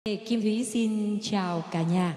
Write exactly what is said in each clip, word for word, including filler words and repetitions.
Kim Thúy xin chào cả nhà.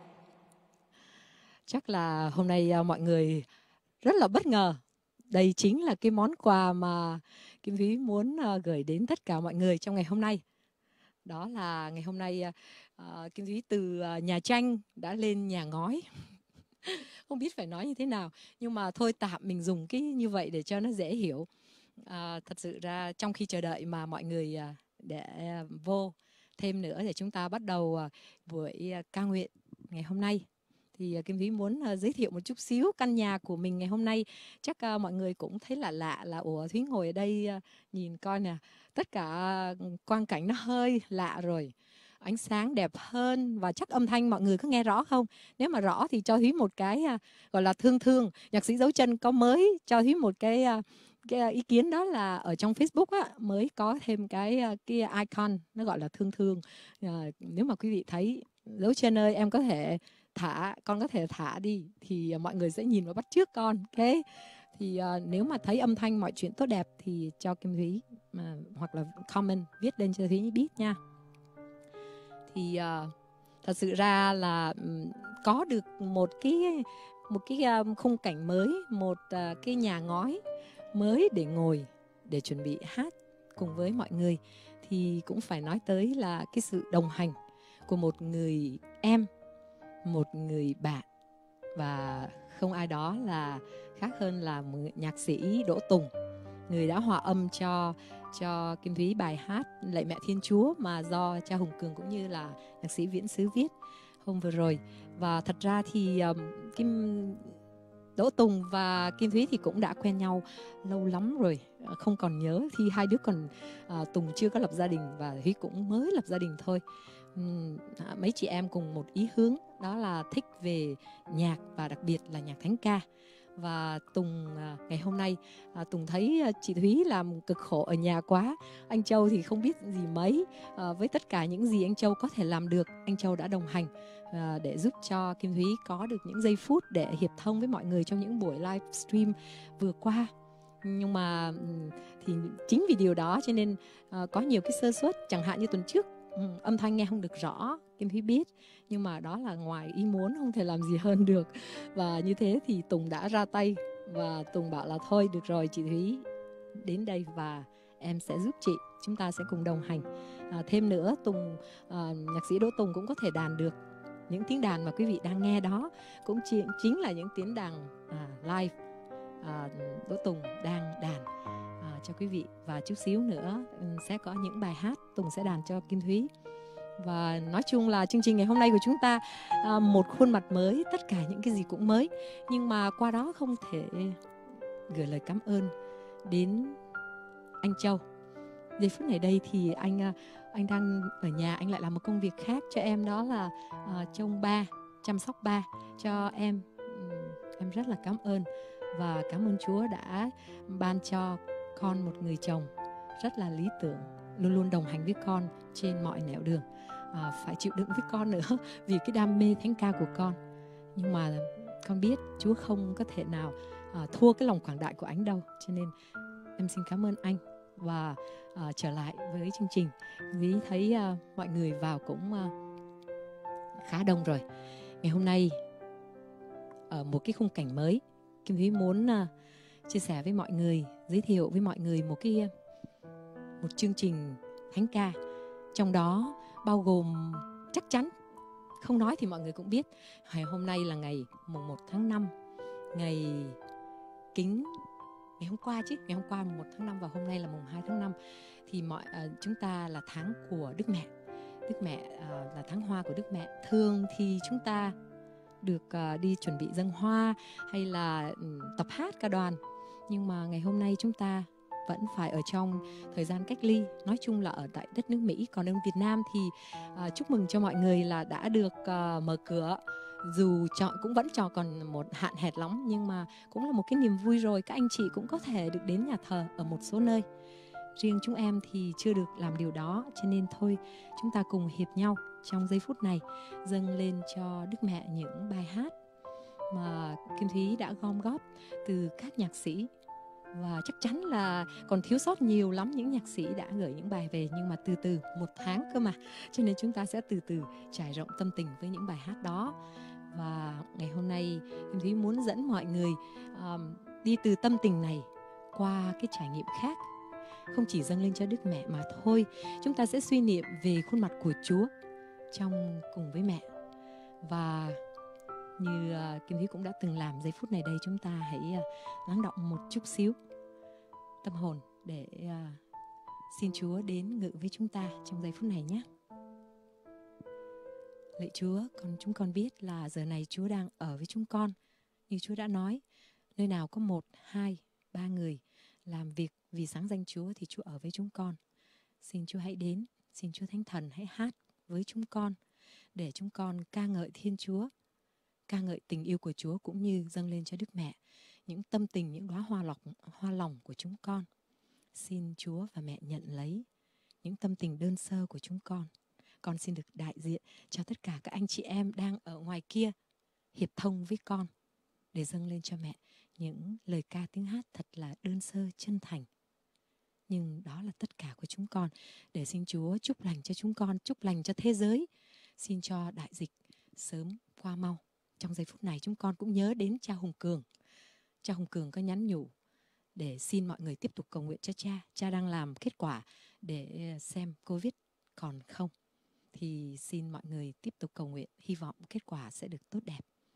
Chắc là hôm nay mọi người rất là bất ngờ. Đây chính là cái món quà mà Kim Thúy muốn gửi đến tất cả mọi người trong ngày hôm nay. Đó là ngày hôm nay uh, Kim Thúy từ nhà tranh đã lên nhà ngói. Không biết phải nói như thế nào, nhưng mà thôi tạm mình dùng cái như vậy để cho nó dễ hiểu. À, thật sự ra trong khi chờ đợi mà mọi người để vô thêm nữa để chúng ta bắt đầu buổi ca nguyện ngày hôm nay, thì Kim Thúy muốn giới thiệu một chút xíu căn nhà của mình ngày hôm nay. Chắc mọi người cũng thấy là lạ là ủa Thúy ngồi ở đây nhìn coi nè, tất cả quang cảnh nó hơi lạ rồi, ánh sáng đẹp hơn và chắc âm thanh mọi người có nghe rõ không? Nếu mà rõ thì cho Thúy một cái gọi là thương thương. Nhạc sĩ Dấu Chân có mới cho Thúy một cái cái ý kiến, đó là ở trong Facebook á, mới có thêm cái cái icon nó gọi là thương thương. À, nếu mà quý vị thấy Dấu Chân ơi em có thể thả, con có thể thả đi thì mọi người sẽ nhìn và bắt chước con. Ok, thì uh, nếu mà thấy âm thanh mọi chuyện tốt đẹp thì cho Kim Thúy mà, hoặc là comment viết lên cho Thúy biết nha. Thì uh, thật sự ra là um, có được một cái một cái um, khung cảnh mới, một uh, cái nhà ngói mới để ngồi, để chuẩn bị hát cùng với mọi người, thì cũng phải nói tới là cái sự đồng hành của một người em, một người bạn, và không ai đó là khác hơn là một nhạc sĩ Đỗ Tùng, người đã hòa âm cho cho Kim Thúy bài hát Lạy Mẹ Thiên Chúa mà do cha Hùng Cường cũng như là nhạc sĩ Viễn Xứ viết hôm vừa rồi. Và thật ra thì um, Kim Đỗ Tùng và Kim Thúy thì cũng đã quen nhau lâu lắm rồi, không còn nhớ thì hai đứa còn uh, Tùng chưa có lập gia đình và Thúy cũng mới lập gia đình thôi. Uhm, mấy chị em cùng một ý hướng, đó là thích về nhạc và đặc biệt là nhạc thánh ca. Và Tùng uh, ngày hôm nay uh, Tùng thấy uh, chị Thúy làm cực khổ ở nhà quá. Anh Châu thì không biết gì mấy, uh, với tất cả những gì anh Châu có thể làm được, anh Châu đã đồng hành uh, để giúp cho Kim Thúy có được những giây phút để hiệp thông với mọi người trong những buổi livestream vừa qua. Nhưng mà thì chính vì điều đó cho nên uh, có nhiều cái sơ suất, chẳng hạn như tuần trước Ừ, âm thanh nghe không được rõ, Kim Thúy biết, nhưng mà đó là ngoài ý muốn, không thể làm gì hơn được. Và như thế thì Tùng đã ra tay, và Tùng bảo là thôi được rồi chị Thúy đến đây và em sẽ giúp chị, chúng ta sẽ cùng đồng hành. À, thêm nữa Tùng, à, nhạc sĩ Đỗ Tùng cũng có thể đàn được những tiếng đàn mà quý vị đang nghe đó, cũng chỉ, chính là những tiếng đàn à, live à, Đỗ Tùng đang đàn À, cho quý vị. Và chút xíu nữa sẽ có những bài hát Tùng sẽ đàn cho Kim Thúy. Và nói chung là chương trình ngày hôm nay của chúng ta à, một khuôn mặt mới, tất cả những cái gì cũng mới. Nhưng mà qua đó không thể gửi lời cảm ơn đến anh Châu. Giây phút này đây thì anh anh đang ở nhà, anh lại làm một công việc khác cho em, đó là à, trông ba, chăm sóc ba cho em. Em rất là cảm ơn và cảm ơn Chúa đã ban cho con một người chồng rất là lý tưởng, luôn luôn đồng hành với con trên mọi nẻo đường. À, phải chịu đựng với con nữa vì cái đam mê thánh ca của con. Nhưng mà con biết Chúa không có thể nào à, thua cái lòng quảng đại của anh đâu. Cho nên em xin cảm ơn anh. Và à, trở lại với chương trình, vì thấy à, mọi người vào cũng à, khá đông rồi. Ngày hôm nay ở một cái khung cảnh mới, Kim Thúy muốn uh, chia sẻ với mọi người, giới thiệu với mọi người một cái một chương trình thánh ca, trong đó bao gồm, chắc chắn không nói thì mọi người cũng biết, ngày hôm nay là ngày mùng một tháng năm, ngày kính, ngày hôm qua chứ, ngày hôm qua mùng một tháng năm và hôm nay là mùng hai tháng năm, thì mọi uh, chúng ta là tháng của Đức Mẹ. Đức Mẹ uh, là tháng hoa của Đức Mẹ. Thường thì chúng ta được uh, đi chuẩn bị dâng hoa hay là um, tập hát ca đoàn, nhưng mà ngày hôm nay chúng ta vẫn phải ở trong thời gian cách ly, nói chung là ở tại đất nước Mỹ. Còn ở Việt Nam thì uh, chúc mừng cho mọi người là đã được uh, mở cửa, dù chọn cũng vẫn cho còn một hạn hẹp lắm, nhưng mà cũng là một cái niềm vui rồi. Các anh chị cũng có thể được đến nhà thờ ở một số nơi, riêng chúng em thì chưa được làm điều đó, cho nên thôi chúng ta cùng hiệp nhau trong giây phút này dâng lên cho Đức Mẹ những bài hát mà Kim Thúy đã gom góp từ các nhạc sĩ Và chắc chắn là còn thiếu sót nhiều lắm những nhạc sĩ đã gửi những bài về, nhưng mà từ từ, một tháng cơ mà, cho nên chúng ta sẽ từ từ trải rộng tâm tình với những bài hát đó. Và ngày hôm nay Kim Thúy muốn dẫn mọi người um, đi từ tâm tình này qua cái trải nghiệm khác. Không chỉ dâng lên cho Đức Mẹ mà thôi, chúng ta sẽ suy niệm về khuôn mặt của Chúa trong cùng với mẹ. Và như uh, Kim Thúy cũng đã từng làm, giây phút này đây chúng ta hãy uh, lắng đọng một chút xíu tâm hồn để uh, xin Chúa đến ngự với chúng ta trong giây phút này nhé. Lạy Chúa, con chúng con biết là giờ này Chúa đang ở với chúng con. Như Chúa đã nói, nơi nào có một, hai, ba người làm việc vì sáng danh Chúa thì Chúa ở với chúng con. Xin Chúa hãy đến, xin Chúa Thánh Thần hãy hát với chúng con, để chúng con ca ngợi Thiên Chúa, ca ngợi tình yêu của Chúa, cũng như dâng lên cho Đức Mẹ những tâm tình, những đóa hoa lọc, hoa lòng của chúng con. Xin Chúa và Mẹ nhận lấy những tâm tình đơn sơ của chúng con. Con xin được đại diện cho tất cả các anh chị em đang ở ngoài kia hiệp thông với con để dâng lên cho mẹ những lời ca tiếng hát thật là đơn sơ, chân thành. Nhưng đó là tất cả của chúng con, để xin Chúa chúc lành cho chúng con, chúc lành cho thế giới. Xin cho đại dịch sớm qua mau. Trong giây phút này chúng con cũng nhớ đến cha Hùng Cường. Cha Hùng Cường có nhắn nhủ để xin mọi người tiếp tục cầu nguyện cho cha. Cha đang làm kết quả để xem Covid còn không. Thì xin mọi người tiếp tục cầu nguyện, hy vọng kết quả sẽ được tốt đẹp.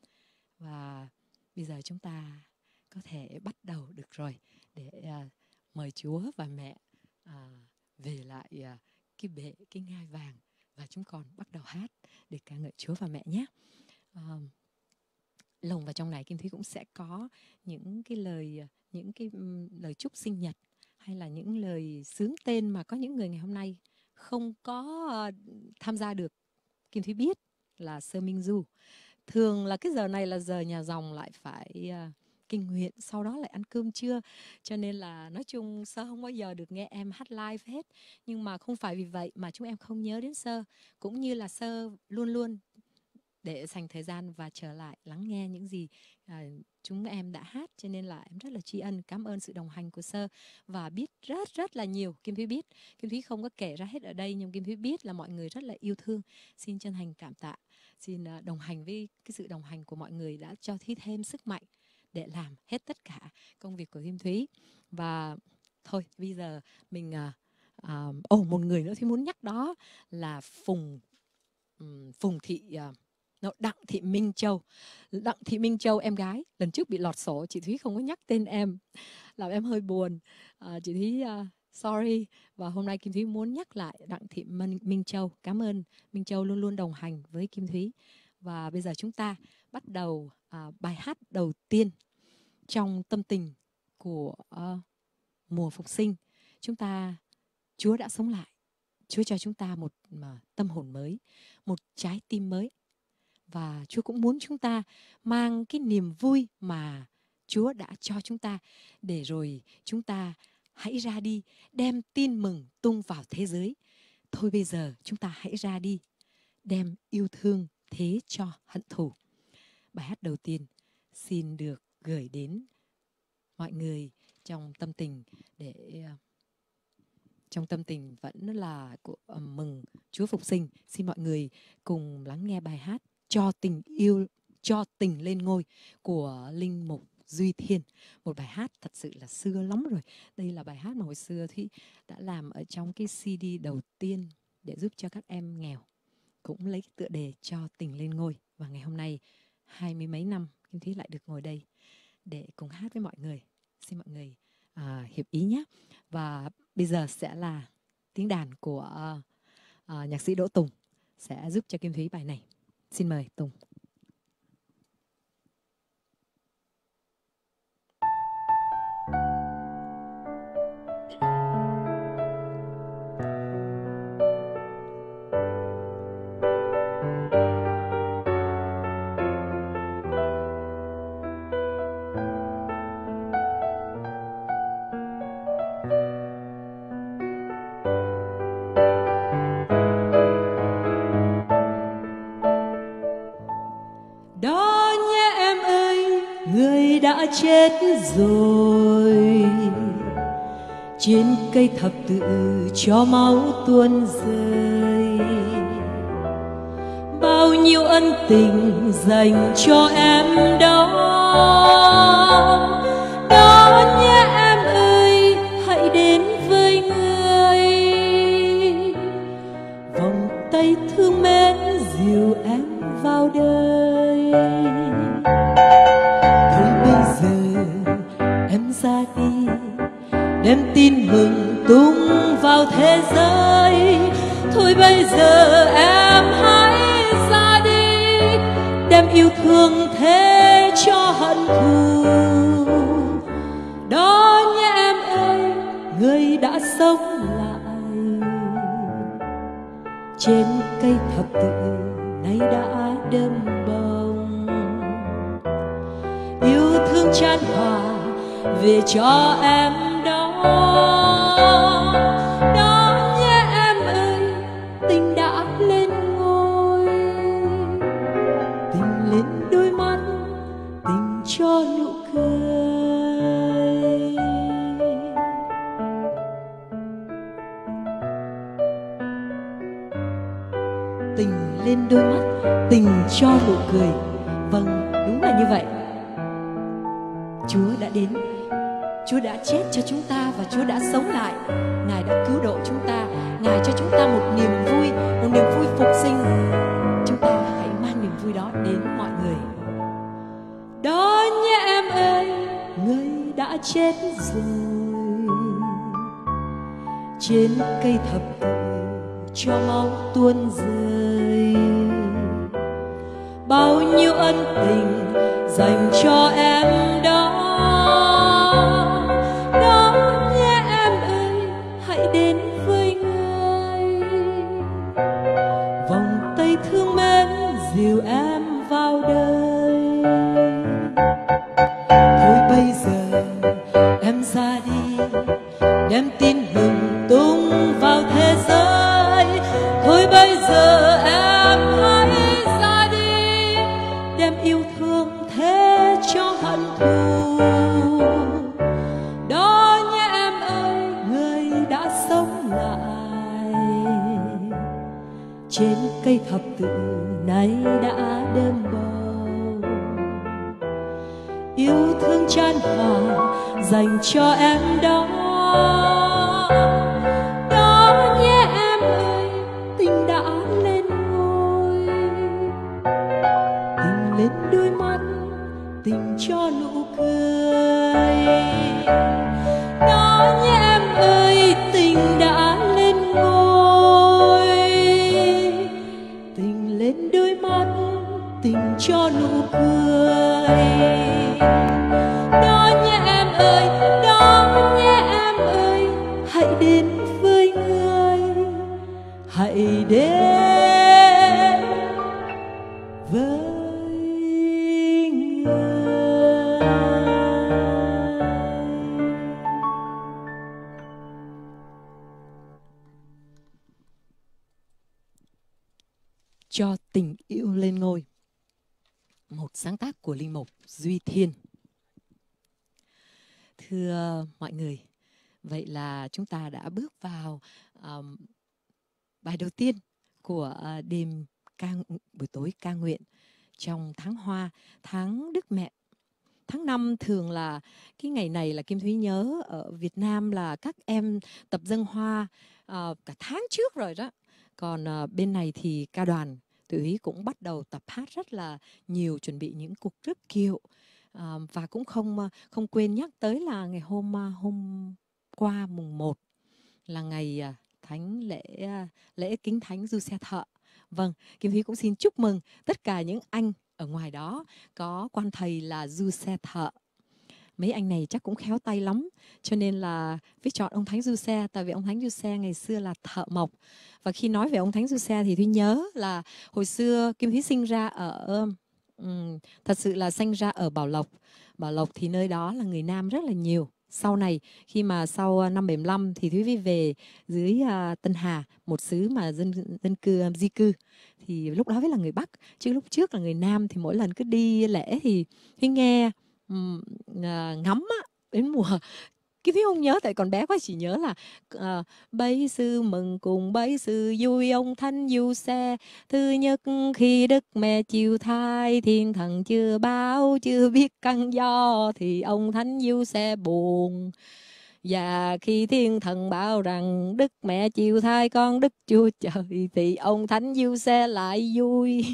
Và bây giờ chúng ta có thể bắt đầu được rồi, để uh, mời Chúa và Mẹ uh, về lại uh, cái bệ, cái ngai vàng, và chúng con bắt đầu hát để ca ngợi Chúa và Mẹ nhé. Uh, lồng vào trong này Kim Thúy cũng sẽ có những cái lời, những cái um, lời chúc sinh nhật, hay là những lời xướng tên mà có những người ngày hôm nay không có uh, tham gia được. Kim Thúy biết là Sơ Minh Du. Thường là cái giờ này là giờ nhà dòng lại phải uh, kinh nguyện, sau đó lại ăn cơm trưa. Cho nên là nói chung Sơ không bao giờ được nghe em hát live hết. Nhưng mà không phải vì vậy mà chúng em không nhớ đến Sơ. Cũng như là Sơ luôn luôn để dành thời gian và trở lại lắng nghe những gì uh, chúng em đã hát. Cho nên là em rất là tri ân, cảm ơn sự đồng hành của Sơ. Và biết rất rất là nhiều, Kim Thúy biết. Kim Thúy không có kể ra hết ở đây, nhưng Kim Thúy biết là mọi người rất là yêu thương. Xin chân thành cảm tạ. Xin uh, đồng hành với cái sự đồng hành của mọi người đã cho Thúy thêm sức mạnh để làm hết tất cả công việc của Kim Thúy. Và thôi bây giờ mình uh, uh, oh, một người nữa Thúy muốn nhắc, đó là Phùng um, Phùng Thị uh, no, Đặng Thị Minh Châu. Đặng Thị Minh Châu em gái lần trước bị lọt sổ, chị Thúy không có nhắc tên em, làm em hơi buồn. uh, chị Thúy uh, sorry. Và hôm nay Kim Thúy muốn nhắc lại Đặng Thị Minh, Minh Châu. Cảm ơn Minh Châu luôn luôn đồng hành với Kim Thúy. Và bây giờ chúng ta bắt đầu uh, bài hát đầu tiên trong tâm tình của uh, mùa phục sinh. Chúng ta, Chúa đã sống lại. Chúa cho chúng ta một uh, tâm hồn mới, một trái tim mới. Và Chúa cũng muốn chúng ta mang cái niềm vui mà Chúa đã cho chúng ta, để rồi chúng ta hãy ra đi, đem tin mừng tung vào thế giới. Thôi bây giờ chúng ta hãy ra đi, đem yêu thương thế cho hận thù. Bài hát đầu tiên xin được gửi đến mọi người trong tâm tình, để trong tâm tình vẫn là của, uh, mừng Chúa phục sinh. Xin mọi người cùng lắng nghe bài hát Cho tình yêu, cho tình lên ngôi của Linh Mục Duy Thiên. Một bài hát thật sự là xưa lắm rồi. Đây là bài hát mà hồi xưa thì đã làm ở trong cái xê đê đầu tiên để giúp cho các em nghèo. Cũng lấy tựa đề Cho tình lên ngôi. Và ngày hôm nay hai mươi mấy năm Kim Thúy lại được ngồi đây để cùng hát với mọi người. Xin mọi người à, hiệp ý nhé. Và bây giờ sẽ là tiếng đàn của uh, nhạc sĩ Đỗ Tùng sẽ giúp cho Kim Thúy bài này. Xin mời Tùng. Đã chết rồi trên cây thập tự cho máu tuôn rơi. Bao nhiêu ân tình dành cho em đó, đó nhé em ơi, hãy đến với người. Vòng tay thương mến dìu em vào đời. Thôi bây giờ em ra đi, đem tin mừng tung vào thế giới. Thôi bây giờ em hãy ra đi, đem yêu thương thế cho hận thù. Đó nhé em ơi, người đã sống lại. Trên cây thập tự nay đã đơm bông, yêu thương chan hòa về cho em đó. Đó nhé em ơi, tình đã lên ngôi. Tình lên đôi mắt, tình cho nụ cười. Tình lên đôi mắt, tình cho nụ cười. Vâng, đúng là như vậy. Chúa đã đến, Chúa đã chết cho chúng ta và Chúa đã sống lại. Ngài đã cứu độ chúng ta, Ngài cho chúng ta một niềm vui, một niềm vui phục sinh. Chúng ta hãy mang niềm vui đó đến mọi người. Đó nhé em ơi, người đã chết rồi. Trên cây thập tự cho máu tuôn rơi. Bao nhiêu ân tình dành cho em đó, đó nhé em ơi, hãy đến với người. Vòng tay thương mến dìu em vào đời. Thôi bây giờ em ra đi, đem tin mừng tung vào thế giới. Thôi bây giờ em hãy ra đi, đem yêu thương thế cho hận thù. Đó nhé em ơi, người đã sống lại. Trên cây thập tự nay đã đơm bông, yêu thương chan hòa dành cho em đó. Đó nhé em ơi, tình đã lên ngôi. Tình lên đôi mắt, tình cho nụ cười. Đó nhé em ơi, tình đã lên ngôi. Tình lên đôi mắt, tình cho nụ cười. Đó nhé em ơi, đó nhé em ơi, hãy đến với người. Hãy đến với Cho tình yêu lên ngôi, một sáng tác của linh mục Duy Thiên. Thưa mọi người, vậy là chúng ta đã bước vào um, bài đầu tiên của uh, đêm ca, buổi tối ca nguyện trong tháng Hoa, tháng Đức Mẹ. Tháng năm thường là cái ngày này là Kim Thúy nhớ ở Việt Nam là các em tập dâng hoa uh, cả tháng trước rồi đó. Còn uh, bên này thì ca đoàn Tụi Ý cũng bắt đầu tập hát rất là nhiều, chuẩn bị những cuộc rước kiệu. À, và cũng không không quên nhắc tới là ngày hôm hôm qua mùng một là ngày thánh lễ lễ kính thánh Du Xe Thợ. Vâng, Kim Thúy cũng xin chúc mừng tất cả những anh ở ngoài đó có quan thầy là Du Xe Thợ. Mấy anh này chắc cũng khéo tay lắm, cho nên là viết chọn ông Thánh Du Xe, tại vì ông Thánh Du Xe ngày xưa là thợ mộc. Và khi nói về ông Thánh Du Xe thì Thúy nhớ là hồi xưa Kim Thúy sinh ra ở um, thật sự là sinh ra ở Bảo Lộc. Bảo Lộc thì nơi đó là người Nam rất là nhiều. Sau này khi mà sau năm bảy mươi lăm thì Thúy về dưới uh, Tân Hà, một xứ mà dân dân cư um, di cư, thì lúc đó mới là người Bắc, chứ lúc trước là người Nam. Thì mỗi lần cứ đi lễ thì Thúy nghe um, uh, ngắm á, đến mùa Kim Thúy không nhớ, tại còn bé quá, chỉ nhớ là uh, bấy sư mừng cùng bấy sư vui, ông Thánh Du Xe thứ nhất khi Đức Mẹ chịu thai, thiên thần chưa báo chưa biết căn do, thì ông Thánh Du Xe buồn. Và khi thiên thần bảo rằng Đức Mẹ chịu thai con Đức Chúa Trời, thì ông Thánh Du Xe lại vui.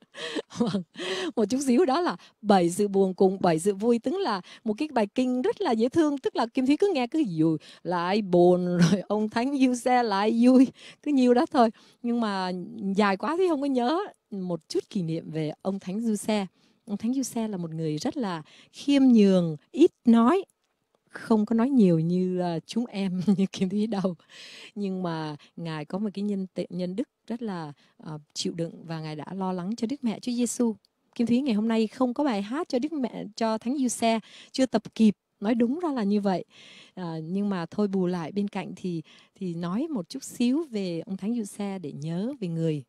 Một chút xíu, đó là bảy sự buồn cùng bảy sự vui, tức là một cái bài kinh rất là dễ thương. Tức là Kim Thúy cứ nghe cứ vui lại buồn, rồi ông Thánh Du Xe lại vui, cứ nhiều đó thôi. Nhưng mà dài quá thì không có nhớ một chút kỷ niệm về ông Thánh Du Xe. Ông Thánh Du Xe là một người rất là khiêm nhường, ít nói, không có nói nhiều như uh, chúng em như Kim Thúy đâu. Nhưng mà Ngài có một cái nhân tệ, nhân đức rất là uh, chịu đựng, và Ngài đã lo lắng cho Đức Mẹ Chúa Giêsu. Kim Thúy ngày hôm nay không có bài hát cho Đức Mẹ, cho Thánh Du Xe, chưa tập kịp, nói đúng ra là như vậy. Uh, nhưng mà thôi, bù lại bên cạnh thì thì nói một chút xíu về ông Thánh Du Xe để nhớ về người.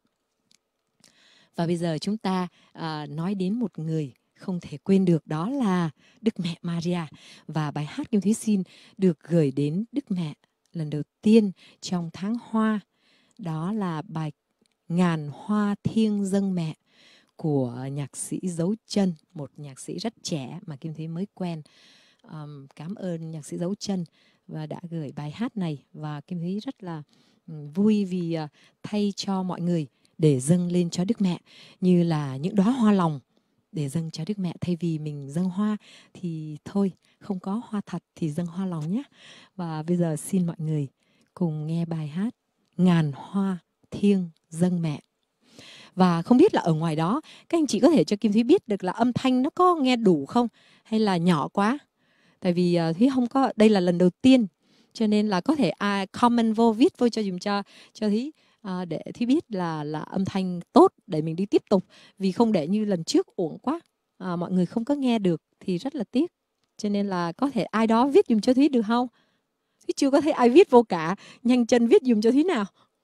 Và bây giờ chúng ta uh, nói đến một người không thể quên được, đó là Đức Mẹ Maria. Và bài hát Kim Thúy xin được gửi đến Đức Mẹ lần đầu tiên trong tháng Hoa, đó là bài Ngàn Hoa Thiêng Dâng Mẹ của nhạc sĩ Dấu Chân, một nhạc sĩ rất trẻ mà Kim Thúy mới quen. Um, cảm ơn nhạc sĩ Dấu Chân và đã gửi bài hát này, và Kim Thúy rất là um, vui vì uh, thay cho mọi người để dâng lên cho Đức Mẹ như là những đóa hoa lòng để dâng cho Đức Mẹ. Thay vì mình dâng hoa thì thôi, không có hoa thật thì dâng hoa lòng nhé. Và bây giờ xin mọi người cùng nghe bài hát Ngàn Hoa Thiêng Dâng Mẹ. Và không biết là ở ngoài đó các anh chị có thể cho Kim Thúy biết được là âm thanh nó có nghe đủ không, hay là nhỏ quá. Tại vì uh, Thúy không có, đây là lần đầu tiên, cho nên là có thể ai uh, comment vô, viết vô cho dùm cho cho Thúy. À, để Thúy biết là là âm thanh tốt để mình đi tiếp tục. Vì không để như lần trước uổng quá, à, mọi người không có nghe được thì rất là tiếc. Cho nên là có thể ai đó viết dùm cho Thúy được không? Thúy chưa có thấy ai viết vô cả. Nhanh chân viết dùm cho Thúy nào.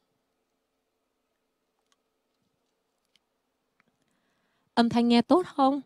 Âm thanh nghe tốt không?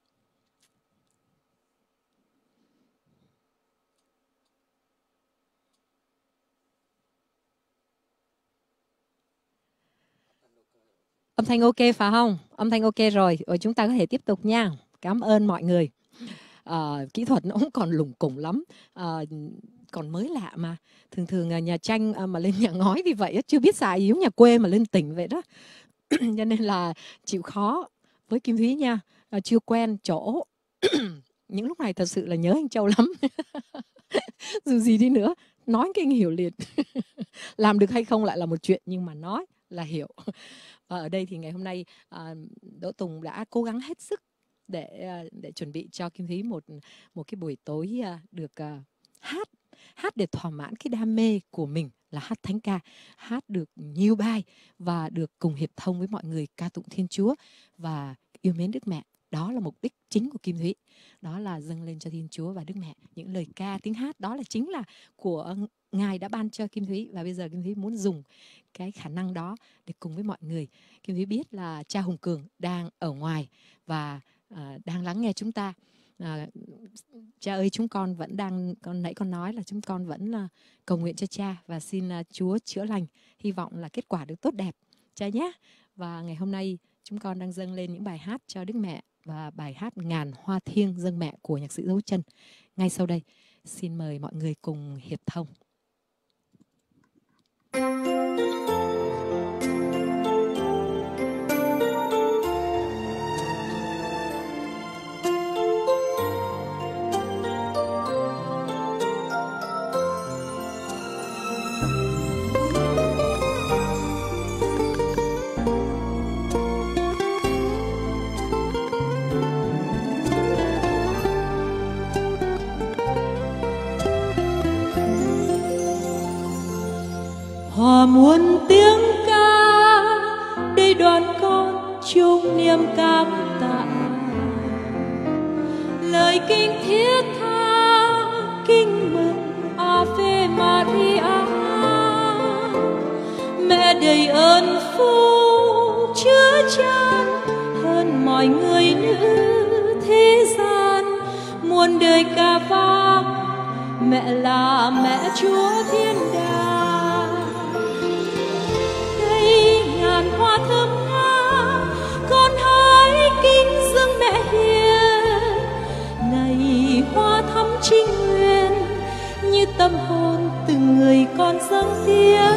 Âm thanh ok phải không? Âm thanh ok rồi. Rồi chúng ta có thể tiếp tục nha. Cảm ơn mọi người. À, kỹ thuật nó cũng còn lủng củng lắm. À, còn mới lạ mà. Thường thường nhà tranh mà lên nhà ngói thì vậy, chưa biết xài gì, giống nhà quê mà lên tỉnh vậy đó. Cho nên là chịu khó với Kim Thúy nha. À, chưa quen chỗ. Những lúc này thật sự là nhớ anh Châu lắm. Dù gì đi nữa, nói cái anh hiểu liền. Làm được hay không lại là một chuyện, nhưng mà nói là hiểu. Và ở đây thì ngày hôm nay à, Đỗ Tùng đã cố gắng hết sức để để chuẩn bị cho Kim Thúy một một cái buổi tối được uh, hát hát để thỏa mãn cái đam mê của mình là hát thánh ca, hát được nhiều bài và được cùng hiệp thông với mọi người ca tụng Thiên Chúa và yêu mến Đức Mẹ. Đó là mục đích chính của Kim Thúy, đó là dâng lên cho Thiên Chúa và Đức Mẹ những lời ca, tiếng hát, đó là chính là của Ngài đã ban cho Kim Thúy. Và bây giờ Kim Thúy muốn dùng cái khả năng đó để cùng với mọi người. Kim Thúy biết là cha Hùng Cường đang ở ngoài và à, đang lắng nghe chúng ta. À, cha ơi, chúng con vẫn đang, con nãy con nói là chúng con vẫn uh, cầu nguyện cho cha và xin uh, Chúa chữa lành, hy vọng là kết quả được tốt đẹp cha nhé. Và ngày hôm nay chúng con đang dâng lên những bài hát cho Đức Mẹ và bài hát Ngàn Hoa Thiêng Dâng Mẹ của nhạc sĩ Dấu Chân. Ngay sau đây xin mời mọi người cùng hiệp thông. Hòa muôn tiếng ca để đoàn con chung niềm cảm tạ, lời kinh thiết tha kinh mừng Ave Maria. Mẹ đầy ơn phúc chứa chan hơn mọi người nữ thế gian, muôn đời ca vang mẹ là mẹ Chúa Thiên Đàng. Đây ngàn hoa thơm ngát, con hãy kính dâng mẹ hiền. Này hoa thắm trinh nguyên, như tâm hồn từng người con dâng tiếng.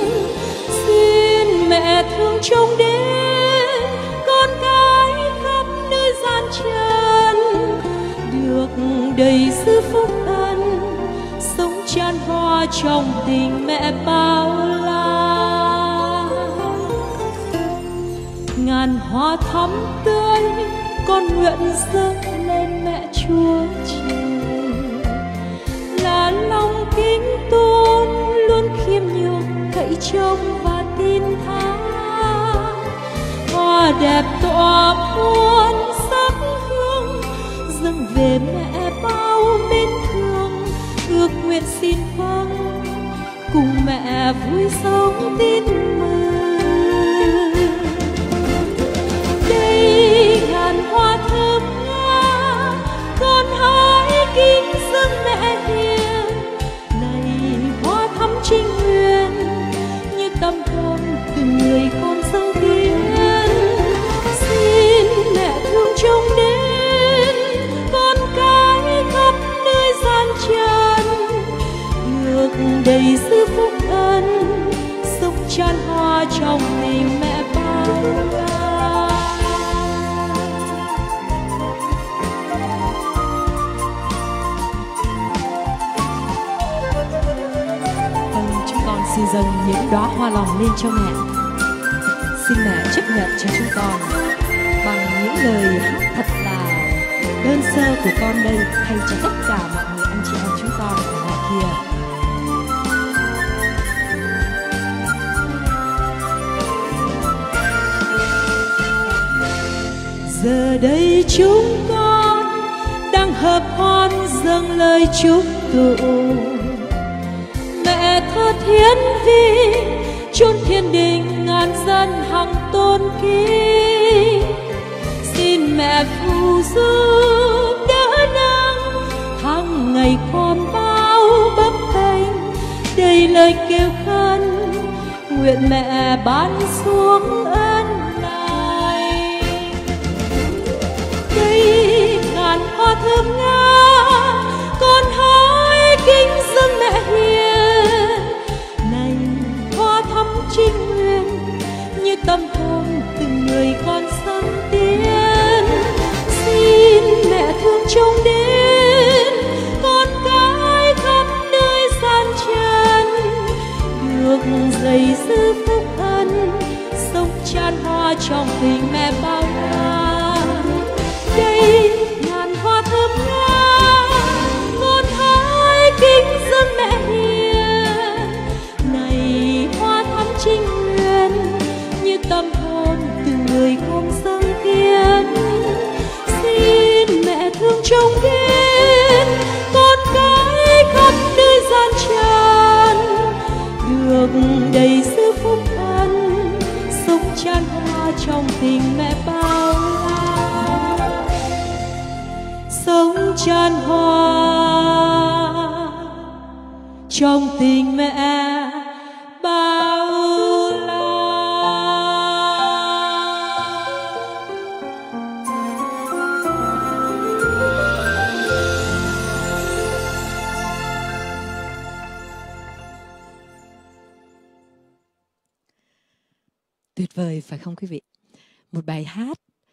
Xin mẹ thương trông đến con cái khắp nơi gian trần, được đầy dư phúc ân, sống chan hòa trong tình mẹ bao la. Ngàn hoa thắm tươi con nguyện dâng lên mẹ Chúa Trời, là lòng kính tôn luôn khiêm nhường cậy trông và tin tha. Hoa đẹp tỏa muôn sắc hương dâng về mẹ bao mến thương, ước nguyện xin vâng cùng mẹ vui sống tin mừng. Đây ngàn hoa thơm ngát, con hãy kính dâng mẹ hiền. Này hoa thắm trinh nguyên, như tâm hồn từng người con dâng tiếng. Xin mẹ thương trông đến con cái khắp nơi gian trần, được đầy dư phúc ân, sống chan hòa trong tình mẹ bao la. Vâng, chúng con xin dâng những đóa hoa lòng lên cho mẹ. Xin mẹ chấp nhận cho chúng con bằng những lời hát thật là đơn sơ của con đây, thay cho tất cả mọi người anh chị em chúng con ở ngoài kia. Giờ đây chúng con đang hợp hoan dâng lời chúc tụng. Mẹ thơ thiên vi chốn thiên đình ngàn dân hằng tôn kính. Xin mẹ phù giúp đỡ nâng hàng ngày con bao bấp bênh, đầy lời kêu khấn nguyện mẹ ban xuống ân này. Đây ngàn hoa thơm ngát, con hãy kính dâng mẹ hiền. Này hoa thắm trinh nguyên, như tâm hồn từng người con dâng tiếng. Xin mẹ thương trông đến con cái khắp nơi gian trần, được dày dư phúc ân, sống chan hòa trong tình mẹ bao la. Đây ngàn hoa thơm ngát, con hãy kính dâng mẹ hiền. Này hoa thắm trinh nguyên, như tâm hồn từng người con dâng tiếng. Xin mẹ thương trông đến con cái khắp nơi gian trần, được đầy dư phúc ân, sống chan hòa trong tình mẹ bao la. Sống chan hòa trong tình mẹ bao la. Tuyệt vời phải không quý vị? Một bài hát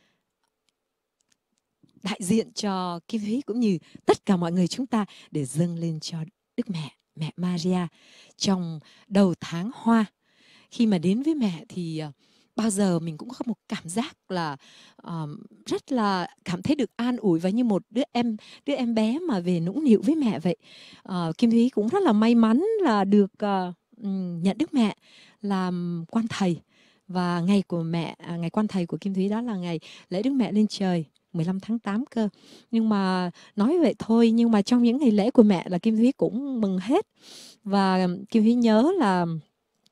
đại diện cho Kim Thúy cũng như tất cả mọi người chúng ta để dâng lên cho Đức Mẹ, mẹ Maria trong đầu tháng Hoa. Khi mà đến với mẹ thì uh, bao giờ mình cũng có một cảm giác là uh, rất là cảm thấy được an ủi và như một đứa em đứa em bé mà về nũng nịu với mẹ vậy. Uh, Kim Thúy cũng rất là may mắn là được uh, nhận Đức Mẹ làm quan thầy. Và ngày của mẹ, ngày quan thầy của Kim Thúy đó là ngày lễ Đức Mẹ lên trời, mười lăm tháng tám cơ. Nhưng mà nói vậy thôi, nhưng mà trong những ngày lễ của mẹ là Kim Thúy cũng mừng hết. Và Kim Thúy nhớ là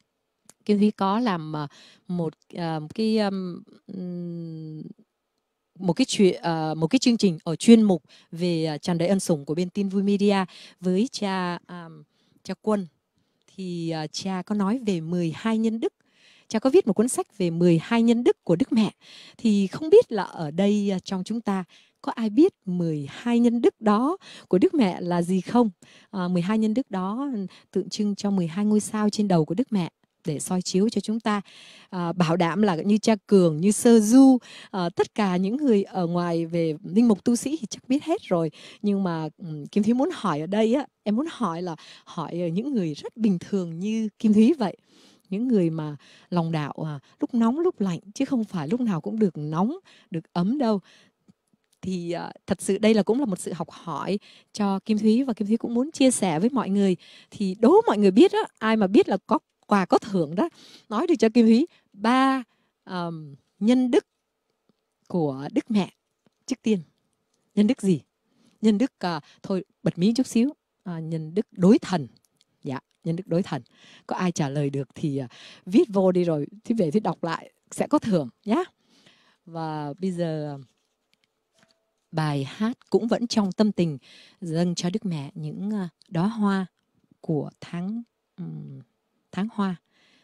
Kim Thúy có làm một uh, cái um, một cái chuyện uh, một cái chương trình ở chuyên mục về uh, tràn đầy ân sủng của bên Tin Vui Media với cha um, cha Quân, thì uh, cha có nói về mười hai nhân đức. Cha có viết một cuốn sách về mười hai nhân đức của Đức Mẹ. Thì không biết là ở đây uh, trong chúng ta có ai biết mười hai nhân đức đó của Đức Mẹ là gì không? À, mười hai nhân đức đó tượng trưng cho mười hai ngôi sao trên đầu của Đức Mẹ, để soi chiếu cho chúng ta, à, bảo đảm là như cha Cường, như Sơ Du, à, tất cả những người ở ngoài về linh mục tu sĩ thì chắc biết hết rồi. Nhưng mà um, Kim Thúy muốn hỏi ở đây á, em muốn hỏi là hỏi những người rất bình thường như Kim Thúy vậy. Những người mà lòng đạo à, lúc nóng lúc lạnh, chứ không phải lúc nào cũng được nóng, được ấm đâu. Thì uh, thật sự đây là cũng là một sự học hỏi cho Kim Thúy, và Kim Thúy cũng muốn chia sẻ với mọi người. Thì đố mọi người biết á, ai mà biết là có quà có thưởng đó, nói được cho Kim Thúy ba um, nhân đức của Đức Mẹ. Trước tiên, nhân đức gì? Nhân đức uh, thôi bật mí chút xíu, uh, nhân đức đối thần. Dạ, nhân đức đối thần. Có ai trả lời được thì uh, viết vô đi, rồi thì về thì đọc lại sẽ có thưởng nhé. Và bây giờ bài hát cũng vẫn trong tâm tình dâng cho Đức Mẹ những uh, đóa hoa của tháng um, tháng hoa.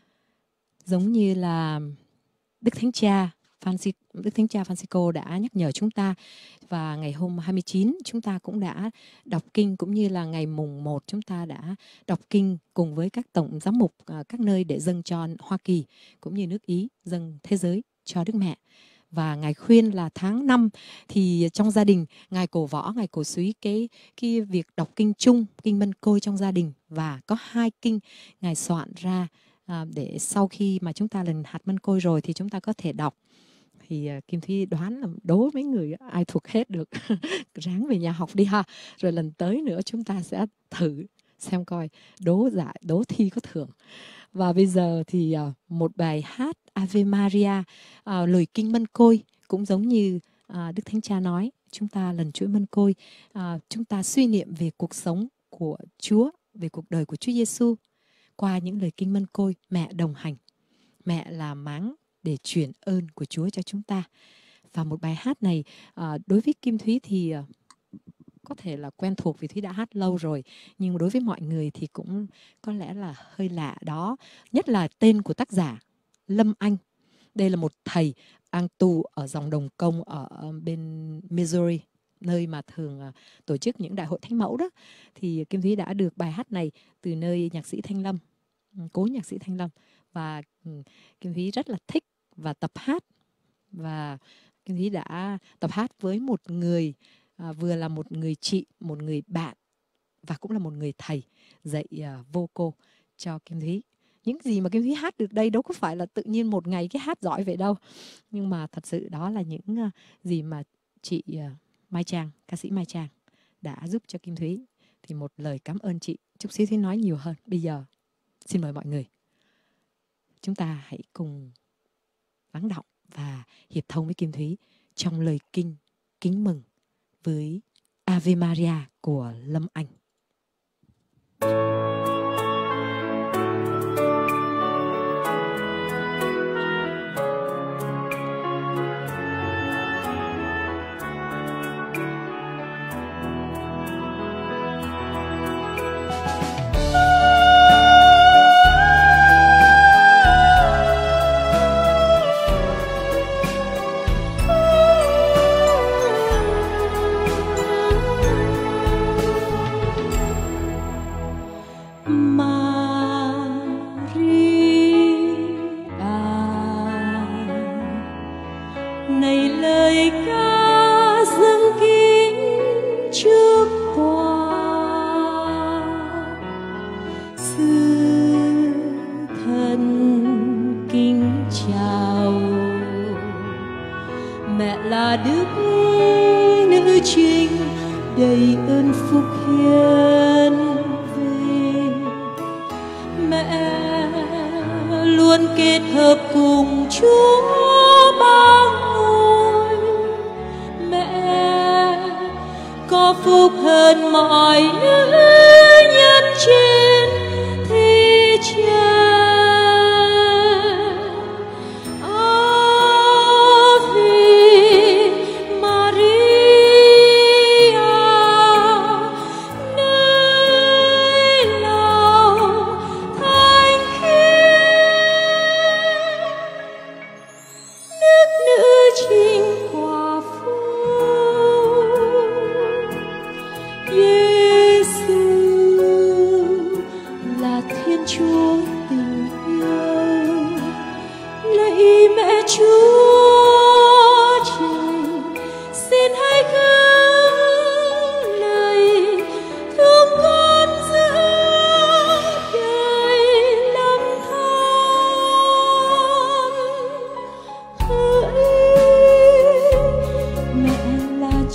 Giống như là Đức Thánh Cha Francis, Đức Thánh Cha Francisco đã nhắc nhở chúng ta, và ngày hôm hai mươi chín chúng ta cũng đã đọc kinh, cũng như là ngày mùng một chúng ta đã đọc kinh cùng với các tổng giám mục uh, các nơi để dâng cho Hoa Kỳ cũng như nước Ý, dâng thế giới cho Đức Mẹ. Và Ngài khuyên là tháng năm thì trong gia đình Ngài cổ võ, Ngài cổ suý cái, cái việc đọc kinh chung, kinh Mân Côi trong gia đình. Và có hai kinh Ngài soạn ra à, để sau khi mà chúng ta lần hạt Mân Côi rồi thì chúng ta có thể đọc. Thì uh, Kim Thúy đoán là đố mấy người ai thuộc hết được ráng về nhà học đi ha. Rồi lần tới nữa chúng ta sẽ thử xem coi đố giải, đố thi có thưởng. Và bây giờ thì uh, một bài hát Ave Maria, uh, lời kinh Mân Côi, cũng giống như uh, Đức Thánh Cha nói, chúng ta lần chuỗi Mân Côi, uh, chúng ta suy niệm về cuộc sống của Chúa, về cuộc đời của Chúa Giêsu qua những lời kinh Mân Côi. Mẹ đồng hành, mẹ là máng để truyền ơn của Chúa cho chúng ta. Và một bài hát này uh, đối với Kim Thúy thì uh, có thể là quen thuộc vì Thúy đã hát lâu rồi, nhưng đối với mọi người thì cũng có lẽ là hơi lạ đó. Nhất là tên của tác giả Lâm Anh. Đây là một thầy ang tu ở dòng Đồng Công ở bên Missouri, nơi mà thường uh, tổ chức những đại hội thánh mẫu đó. Thì Kim Thúy đã được bài hát này từ nơi nhạc sĩ Thanh Lâm, cố nhạc sĩ Thanh Lâm. Và um, Kim Thúy rất là thích và tập hát. Và Kim Thúy đã tập hát với một người À, vừa là một người chị, một người bạn, và cũng là một người thầy dạy uh, vocal cho Kim Thúy. Những gì mà Kim Thúy hát được đây đâu có phải là tự nhiên một ngày cái hát giỏi vậy đâu. Nhưng mà thật sự đó là những uh, gì mà chị uh, Mai Trang, ca sĩ Mai Trang đã giúp cho Kim Thúy. Thì một lời cảm ơn chị. Chút xíu Thúy nói nhiều hơn. Bây giờ xin mời mọi người, chúng ta hãy cùng lắng đọng và hiệp thông với Kim Thúy trong lời kinh kính mừng với Ave Maria của Lâm Anh.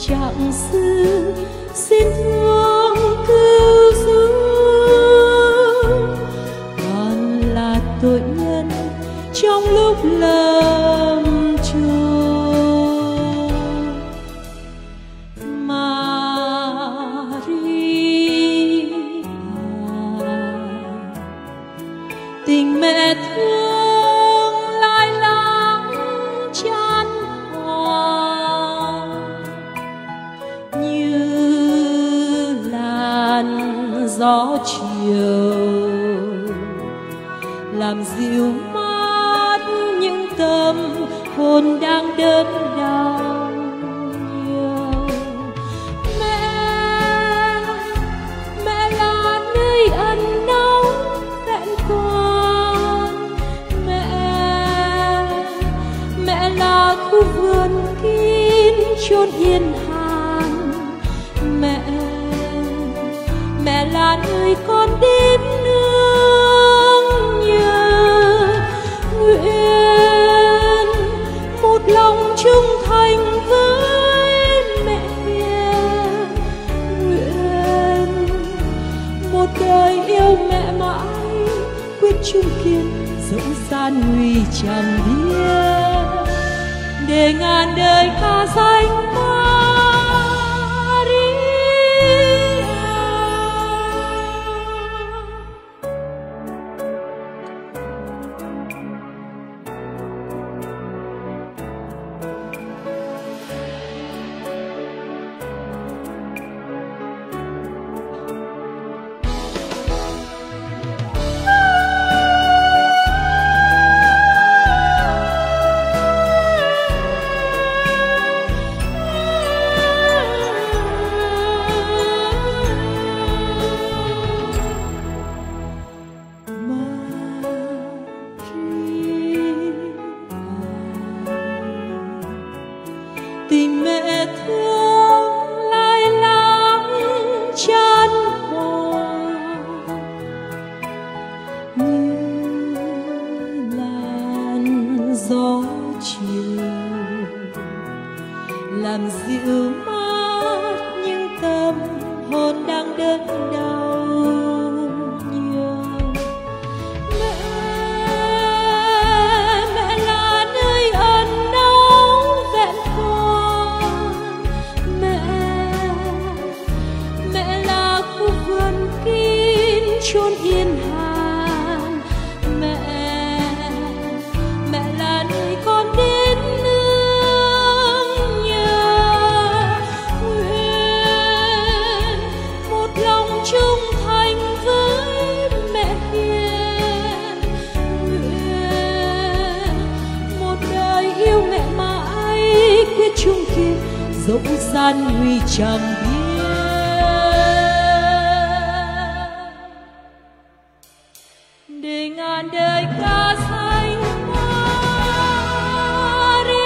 trạng xưa, xin thương cứu giúp. Còn là tội nhân trong lúc lâm chung. Maria, tình mẹ thương lai láng chan hòa, như làn gió chiều làm dịu mát những tâm hồn đang đớn đau nhiều. Mẹ, mẹ là nơi ẩn náu vẹn toàn. Mẹ, mẹ là khu vườn kín chốn hiên hàn. Mẹ, mẹ là nơi con đến nương nhờ. Nguyện một lòng trung thành với mẹ hiền. Nguyện một đời yêu mẹ mãi, quyết chung kiên dẫu gian nguy chẳng biết, để ngàn đời ca danh Maria. Tình mẹ thương lai láng chan hòa, như làn gió chiều làm dịu mát những tâm hồn đang đớn đau nhiều. Mẹ, mẹ là nơi ẩn náu vẹn toàn. Mẹ, mẹ là khu vườn kín chốn hiên hàn. Mẹ, mẹ là nơi con đến nương nhờ. Nguyện một lòng trung thành với mẹ hiền. Nguyện một đời yêu mẹ mãi, quyết chung kiên dẫu gian nguy chẳng biết, để ngàn đời ca danh Maria.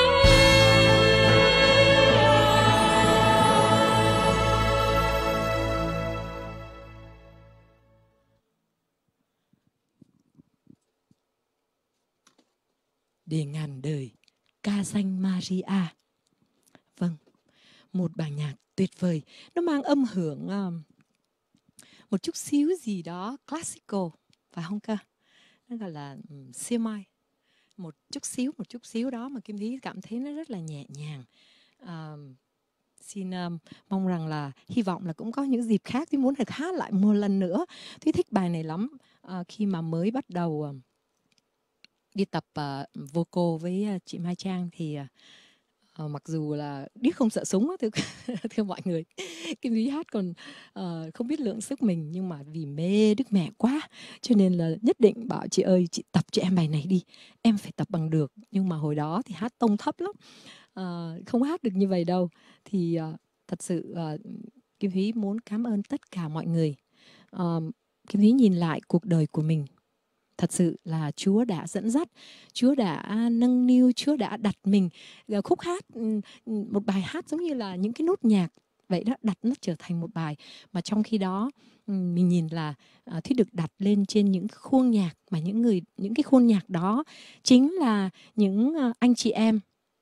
Để ngàn đời ca danh Maria. Vâng, một bản nhạc tuyệt vời. Nó mang âm hưởng um, một chút xíu gì đó classical, phải không cơ? Nó gọi là um, semi. Một chút xíu, một chút xíu đó mà Kim Thúy cảm thấy nó rất là nhẹ nhàng. Um, xin um, mong rằng là, hy vọng là cũng có những dịp khác Thúy muốn được hát lại một lần nữa. Thúy thích bài này lắm. Uh, khi mà mới bắt đầu uh, đi tập uh, vocal với uh, chị Mai Trang thì uh, uh, mặc dù là biết không sợ súng á, thưa, thưa mọi người, Kim Thúy hát còn uh, không biết lượng sức mình, nhưng mà vì mê Đức Mẹ quá cho nên là nhất định bảo chị ơi, chị tập cho em bài này đi, em phải tập bằng được. Nhưng mà hồi đó thì hát tông thấp lắm, uh, không hát được như vậy đâu. Thì uh, thật sự uh, Kim Thúy muốn cảm ơn tất cả mọi người. uh, Kim Thúy nhìn lại cuộc đời của mình, thật sự là Chúa đã dẫn dắt, Chúa đã nâng niu, Chúa đã đặt mình. Khúc hát, một bài hát giống như là những cái nốt nhạc vậy đó, đặt nó trở thành một bài. Mà trong khi đó mình nhìn là uh, Thúy được đặt lên trên những khuôn nhạc, mà những người những cái khuôn nhạc đó chính là những uh, anh chị em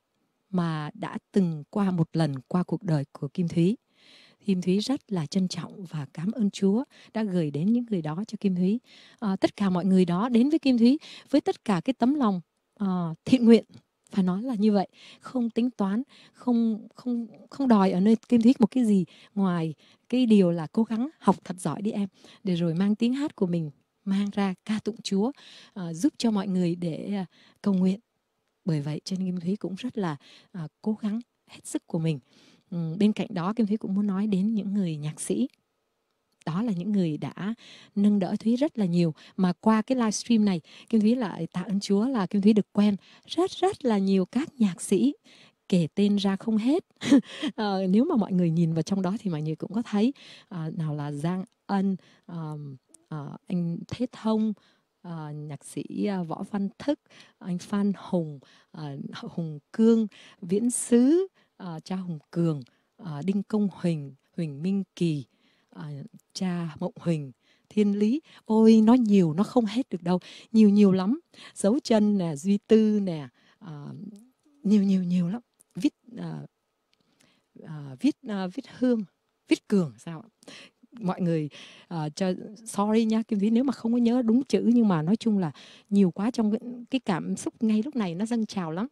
mà đã từng qua một lần qua cuộc đời của Kim Thúy. Kim Thúy rất là trân trọng và cảm ơn Chúa đã gửi đến những người đó cho Kim Thúy. À, tất cả mọi người đó đến với Kim Thúy với tất cả cái tấm lòng à, thiện nguyện, phải nói là như vậy, không tính toán, không không không đòi ở nơi Kim Thúy một cái gì ngoài cái điều là cố gắng học thật giỏi đi em, để rồi mang tiếng hát của mình mang ra ca tụng Chúa, à, giúp cho mọi người để à, cầu nguyện. Bởi vậy cho nên Kim Thúy cũng rất là à, cố gắng hết sức của mình. Ừ, bên cạnh đó Kim Thúy cũng muốn nói đến những người nhạc sĩ. Đó là những người đã nâng đỡ Thúy rất là nhiều. Mà qua cái livestream này, Kim Thúy lại tạ ơn Chúa là Kim Thúy được quen rất rất là nhiều các nhạc sĩ, kể tên ra không hết. à, nếu mà mọi người nhìn vào trong đó thì mọi người cũng có thấy à, nào là Giang Ân, à, à, anh Thế Thông, à, nhạc sĩ à, Võ Văn Thức, anh Phan Hùng, à, Hùng Cương, Viễn Xứ, à, cha Hùng Cường, à, Đinh Công Huỳnh, Huỳnh Minh Kỳ, à, cha Mộng Huỳnh, Thiên Lý. Ôi nó nhiều, nó không hết được đâu, nhiều nhiều lắm. Dấu Chân nè, Duy Tư nè, à, nhiều nhiều nhiều lắm. Viết à, à, viết à, viết Hương, viết Cường sao ạ? Mọi người uh, cho sorry nha Kim Thúy nếu mà không có nhớ đúng chữ, nhưng mà nói chung là nhiều quá, trong cái, cái cảm xúc ngay lúc này nó dâng trào lắm.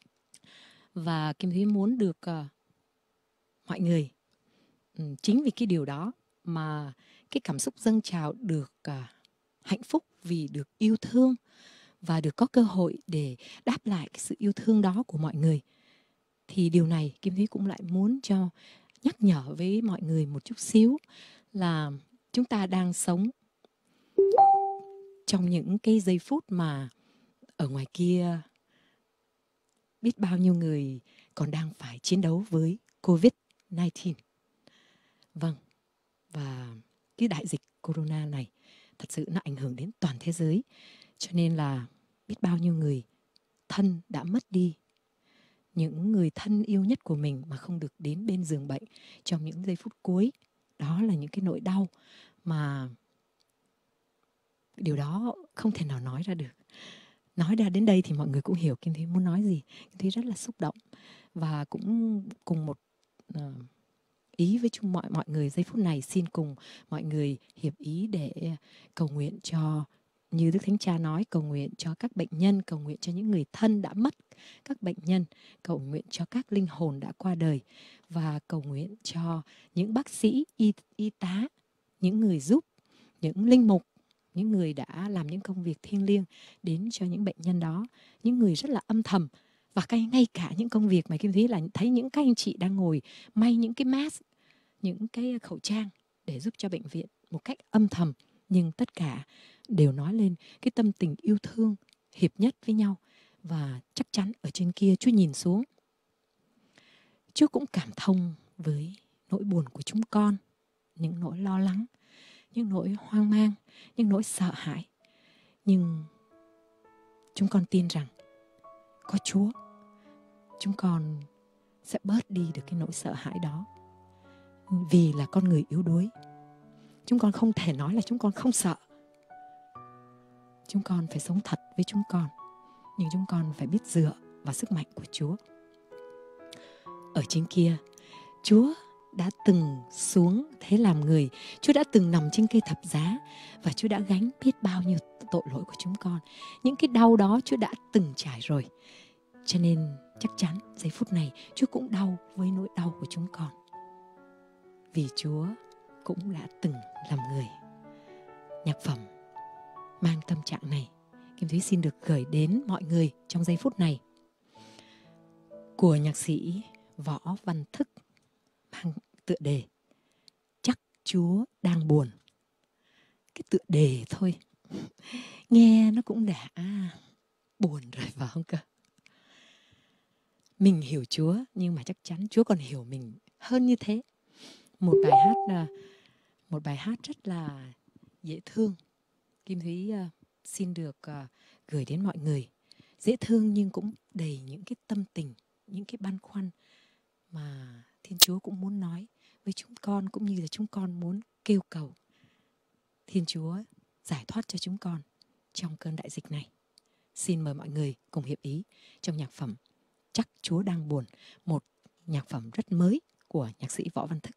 Và Kim Thúy muốn được uh, mọi người, um, chính vì cái điều đó mà cái cảm xúc dâng trào được uh, hạnh phúc vì được yêu thương và được có cơ hội để đáp lại cái sự yêu thương đó của mọi người. Thì điều này Kim Thúy cũng lại muốn cho nhắc nhở với mọi người một chút xíu là chúng ta đang sống trong những cái giây phút mà ở ngoài kia biết bao nhiêu người còn đang phải chiến đấu với covid mười chín. Vâng, và cái đại dịch corona này thật sự nó ảnh hưởng đến toàn thế giới. Cho nên là biết bao nhiêu người thân đã mất đi, những người thân yêu nhất của mình mà không được đến bên giường bệnh trong những giây phút cuối. Đó là những cái nỗi đau mà điều đó không thể nào nói ra được. Nói ra đến đây thì mọi người cũng hiểu Kim Thúy muốn nói gì. Kim Thúy rất là xúc động và cũng cùng một uh, ý với chung mọi mọi người giây phút này, xin cùng mọi người hiệp ý để cầu nguyện cho, như Đức Thánh Cha nói, cầu nguyện cho các bệnh nhân, cầu nguyện cho những người thân đã mất các bệnh nhân, cầu nguyện cho các linh hồn đã qua đời, và cầu nguyện cho những bác sĩ, y, y tá, những người giúp, những linh mục, những người đã làm những công việc thiêng liêng đến cho những bệnh nhân đó, những người rất là âm thầm. Và ngay cả những công việc mà Kim Thúy là thấy những các anh chị đang ngồi may những cái mask, những cái khẩu trang để giúp cho bệnh viện một cách âm thầm, nhưng tất cả đều nói lên cái tâm tình yêu thương hiệp nhất với nhau. Và chắc chắn ở trên kia Chúa nhìn xuống, Chúa cũng cảm thông với nỗi buồn của chúng con, những nỗi lo lắng, những nỗi hoang mang, những nỗi sợ hãi. Nhưng chúng con tin rằng có Chúa, chúng con sẽ bớt đi được cái nỗi sợ hãi đó. Vì là con người yếu đuối, chúng con không thể nói là chúng con không sợ. Chúng con phải sống thật với chúng con, nhưng chúng con phải biết dựa vào sức mạnh của Chúa. Ở trên kia, Chúa đã từng xuống thế làm người, Chúa đã từng nằm trên cây thập giá, và Chúa đã gánh biết bao nhiêu tội lỗi của chúng con. Những cái đau đó Chúa đã từng trải rồi. Cho nên chắc chắn giây phút này Chúa cũng đau với nỗi đau của chúng con. Vì Chúa cũng đã từng làm người. Nhạc phẩm mang tâm trạng này Kim Thúy xin được gửi đến mọi người trong giây phút này, của nhạc sĩ Võ Văn Thức, mang tựa đề Chắc Chúa Đang Buồn. Cái tựa đề thôi nghe nó cũng đã buồn rồi phải không cơ? Mình hiểu Chúa, nhưng mà chắc chắn Chúa còn hiểu mình hơn như thế. Một bài hát một bài hát rất là dễ thương, Kim Thúy xin được gửi đến mọi người. Dễ thương nhưng cũng đầy những cái tâm tình, những cái băn khoăn mà Thiên Chúa cũng muốn nói với chúng con, cũng như là chúng con muốn kêu cầu Thiên Chúa giải thoát cho chúng con trong cơn đại dịch này. Xin mời mọi người cùng hiệp ý trong nhạc phẩm Chắc Chúa đang buồn, một nhạc phẩm rất mới của nhạc sĩ Võ Văn Thức.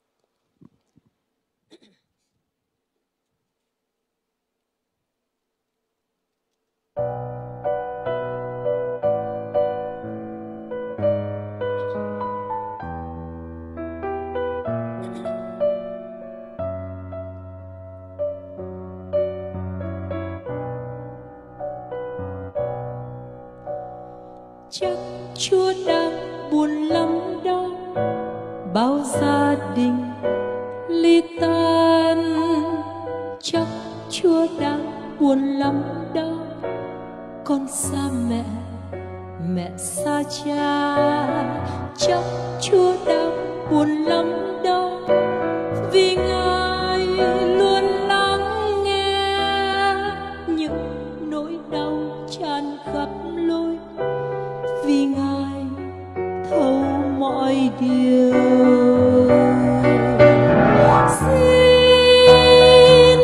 Chắc Chúa đang buồn lắm đó, bao gia đình ly tan. Chắc Chúa đang buồn lắm đó, con xa mẹ, mẹ xa cha. Chắc Chúa đang buồn lắm đó, vì Ngài luôn lắng nghe những nỗi đau tràn khắp lối, vì Ngài thấu mọi điều. Xin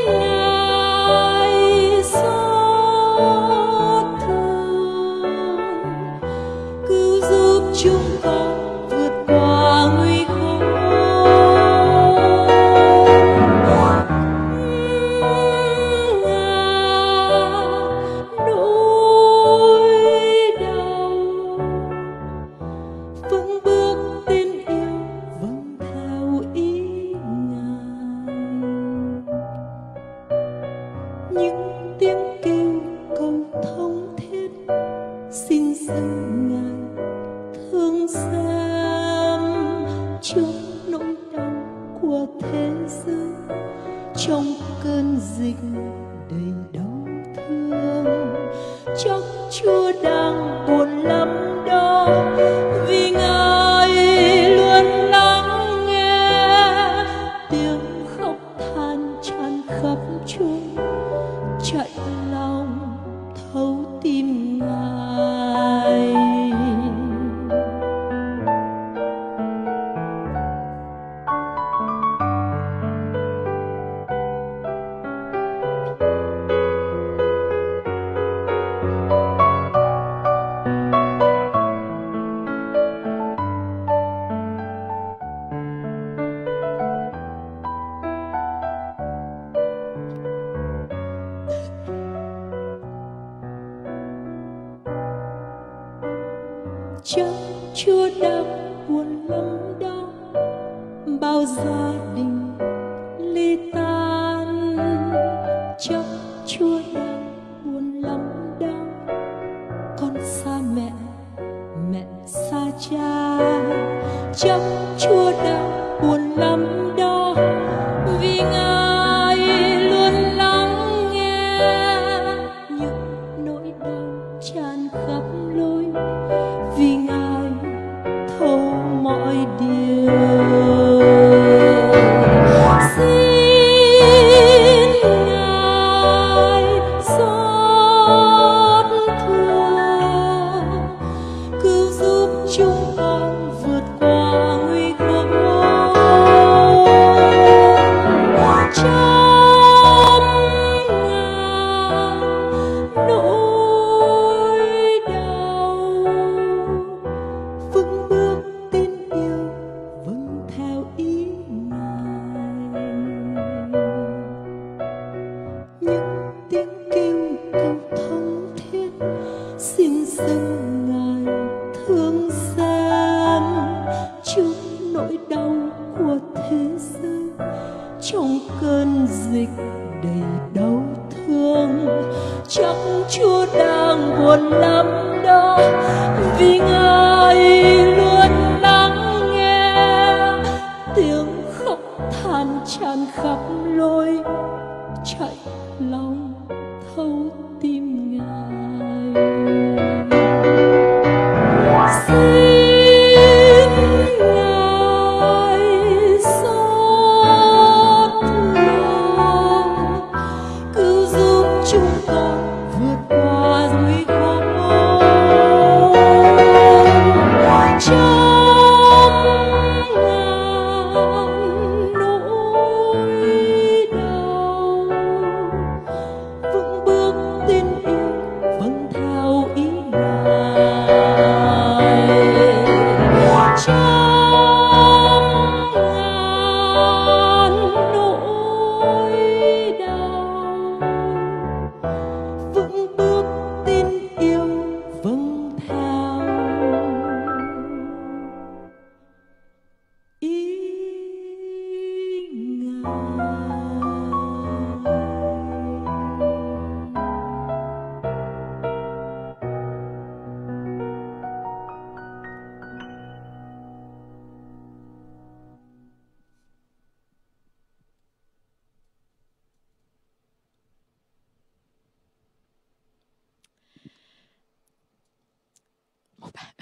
Ngài xót thương, cứu giúp chúng con vượt qua nguy khốn. Nỗi đau vững bước tin yêu, vâng theo ý Ngài. Những tiếng kêu cầu thông thiết, xin dâng Ngài thương xem trước nỗi đau của thế giới, trong cơn dịch đầy đau thương. Chắc Chúa đang buồn lắm đó, vì Ngài luôn lắng nghe tiếng khóc than tràn khắp chốn, chạy lòng thấu tim Ngài. Chắc Chúa đang buồn lắm đó, bao gia đình ly tan. Chắc Chúa đang buồn lắm đó, con xa mẹ, mẹ xa cha. Chắc Chúa đang buồn lắm đó, vì Ngài luôn lắng nghe những nỗi đau tràn khắp lối, vì Ngài thấu mọi điều. Xin Ngài xót thương, cứu giúp chúng con vượt qua nguy khốn. Trong ngàn nỗi đau, vững bước tin yêu, vâng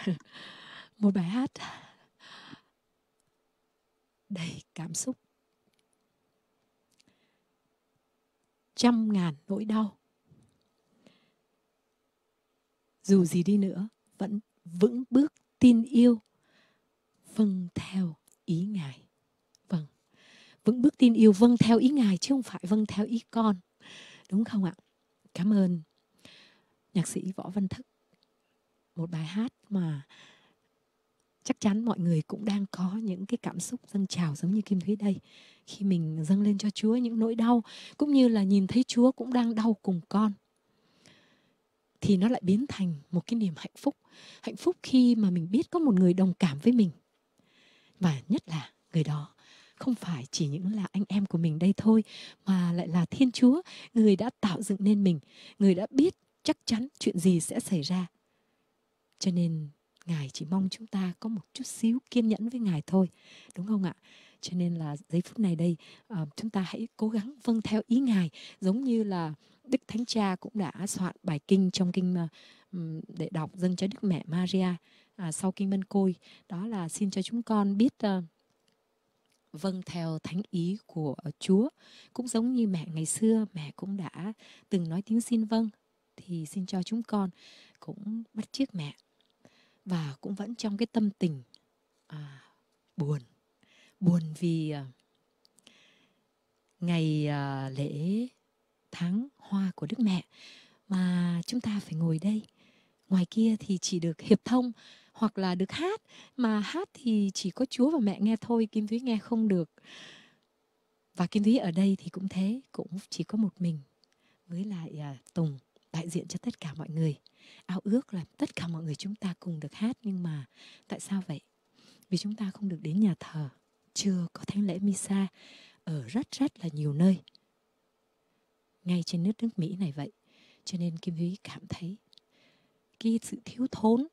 một bài hát đầy cảm xúc. Trăm ngàn nỗi đau, dù gì đi nữa vẫn vững bước tin yêu, vâng theo ý Ngài. Vâng, vững bước tin yêu, vâng theo ý Ngài chứ không phải vâng theo ý con. Đúng không ạ? Cảm ơn nhạc sĩ Võ Văn Thức. Một bài hát mà chắc chắn mọi người cũng đang có những cái cảm xúc dâng trào giống như Kim Thúy đây. Khi mình dâng lên cho Chúa những nỗi đau, cũng như là nhìn thấy Chúa cũng đang đau cùng con, thì nó lại biến thành một cái niềm hạnh phúc. Hạnh phúc khi mà mình biết có một người đồng cảm với mình. Và nhất là người đó không phải chỉ những là anh em của mình đây thôi, mà lại là Thiên Chúa, người đã tạo dựng nên mình, người đã biết chắc chắn chuyện gì sẽ xảy ra. Cho nên Ngài chỉ mong chúng ta có một chút xíu kiên nhẫn với Ngài thôi, đúng không ạ? Cho nên là giây phút này đây, uh, chúng ta hãy cố gắng vâng theo ý Ngài, giống như là Đức Thánh Cha cũng đã soạn bài kinh trong kinh uh, để đọc dâng cho Đức Mẹ Maria uh, sau kinh Mân Côi. Đó là xin cho chúng con biết uh, vâng theo thánh ý của Chúa. Cũng giống như mẹ ngày xưa, mẹ cũng đã từng nói tiếng xin vâng, thì xin cho chúng con cũng bắt chước mẹ. Và cũng vẫn trong cái tâm tình à, buồn. Buồn vì à, ngày à, lễ tháng hoa của Đức Mẹ mà chúng ta phải ngồi đây. Ngoài kia thì chỉ được hiệp thông hoặc là được hát, mà hát thì chỉ có Chúa và mẹ nghe thôi, Kim Thúy nghe không được. Và Kim Thúy ở đây thì cũng thế, cũng chỉ có một mình với lại à, Tùng đại diện cho tất cả mọi người. Ao ước là tất cả mọi người chúng ta cùng được hát, nhưng mà tại sao vậy? Vì chúng ta không được đến nhà thờ, chưa có thánh lễ Misa ở rất rất là nhiều nơi, ngay trên nước nước Mỹ này vậy. Cho nên Kim Thúy cảm thấy cái sự thiếu thốn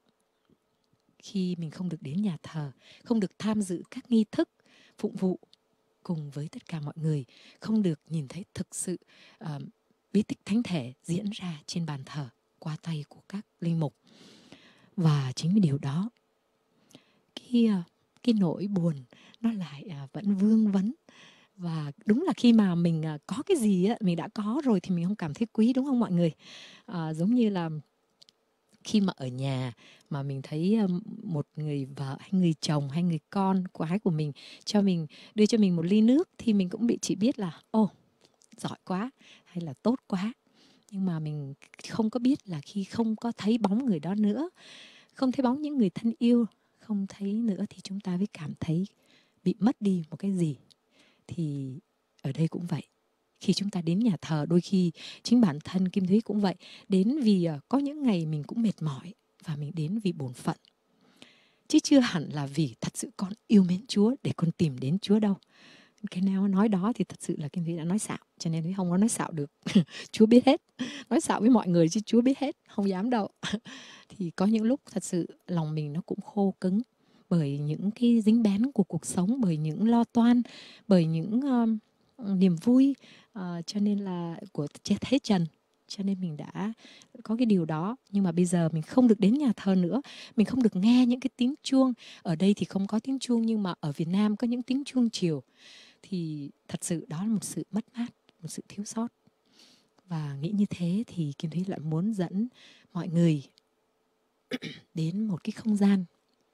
khi mình không được đến nhà thờ, không được tham dự các nghi thức phụng vụ cùng với tất cả mọi người, không được nhìn thấy thực sự uh, bí tích thánh thể diễn ra trên bàn thờ qua tay của các linh mục. Và chính vì điều đó, cái, cái nỗi buồn nó lại vẫn vương vấn. Và đúng là khi mà mình có cái gì á, mình đã có rồi thì mình không cảm thấy quý, đúng không mọi người? À, giống như là khi mà ở nhà mà mình thấy một người vợ hay người chồng hay người con của ái của mình cho mình, đưa cho mình một ly nước, thì mình cũng bị chỉ biết là ô, giỏi quá hay là tốt quá. Nhưng mà mình không có biết là khi không có thấy bóng người đó nữa, không thấy bóng những người thân yêu, không thấy nữa, thì chúng ta mới cảm thấy bị mất đi một cái gì. Thì ở đây cũng vậy. Khi chúng ta đến nhà thờ, đôi khi chính bản thân Kim Thúy cũng vậy. Đến vì có những ngày mình cũng mệt mỏi, và mình đến vì bổn phận, chứ chưa hẳn là vì thật sự con yêu mến Chúa để con tìm đến Chúa đâu. Cái nào nói đó thì thật sự là Kim Thúy đã nói xạo, cho nên Thúy không có nói xạo được. Chúa biết hết. Nói xạo với mọi người chứ Chúa biết hết, không dám đâu. Thì có những lúc thật sự lòng mình nó cũng khô cứng bởi những cái dính bén của cuộc sống, bởi những lo toan, bởi những uh, niềm vui, uh, cho nên là của thế trần. Cho nên mình đã có cái điều đó. Nhưng mà bây giờ mình không được đến nhà thờ nữa, mình không được nghe những cái tiếng chuông. Ở đây thì không có tiếng chuông, nhưng mà ở Việt Nam có những tiếng chuông chiều. Thì thật sự đó là một sự mất mát, một sự thiếu sót. Và nghĩ như thế thì Kim Thúy lại muốn dẫn mọi người đến một cái không gian.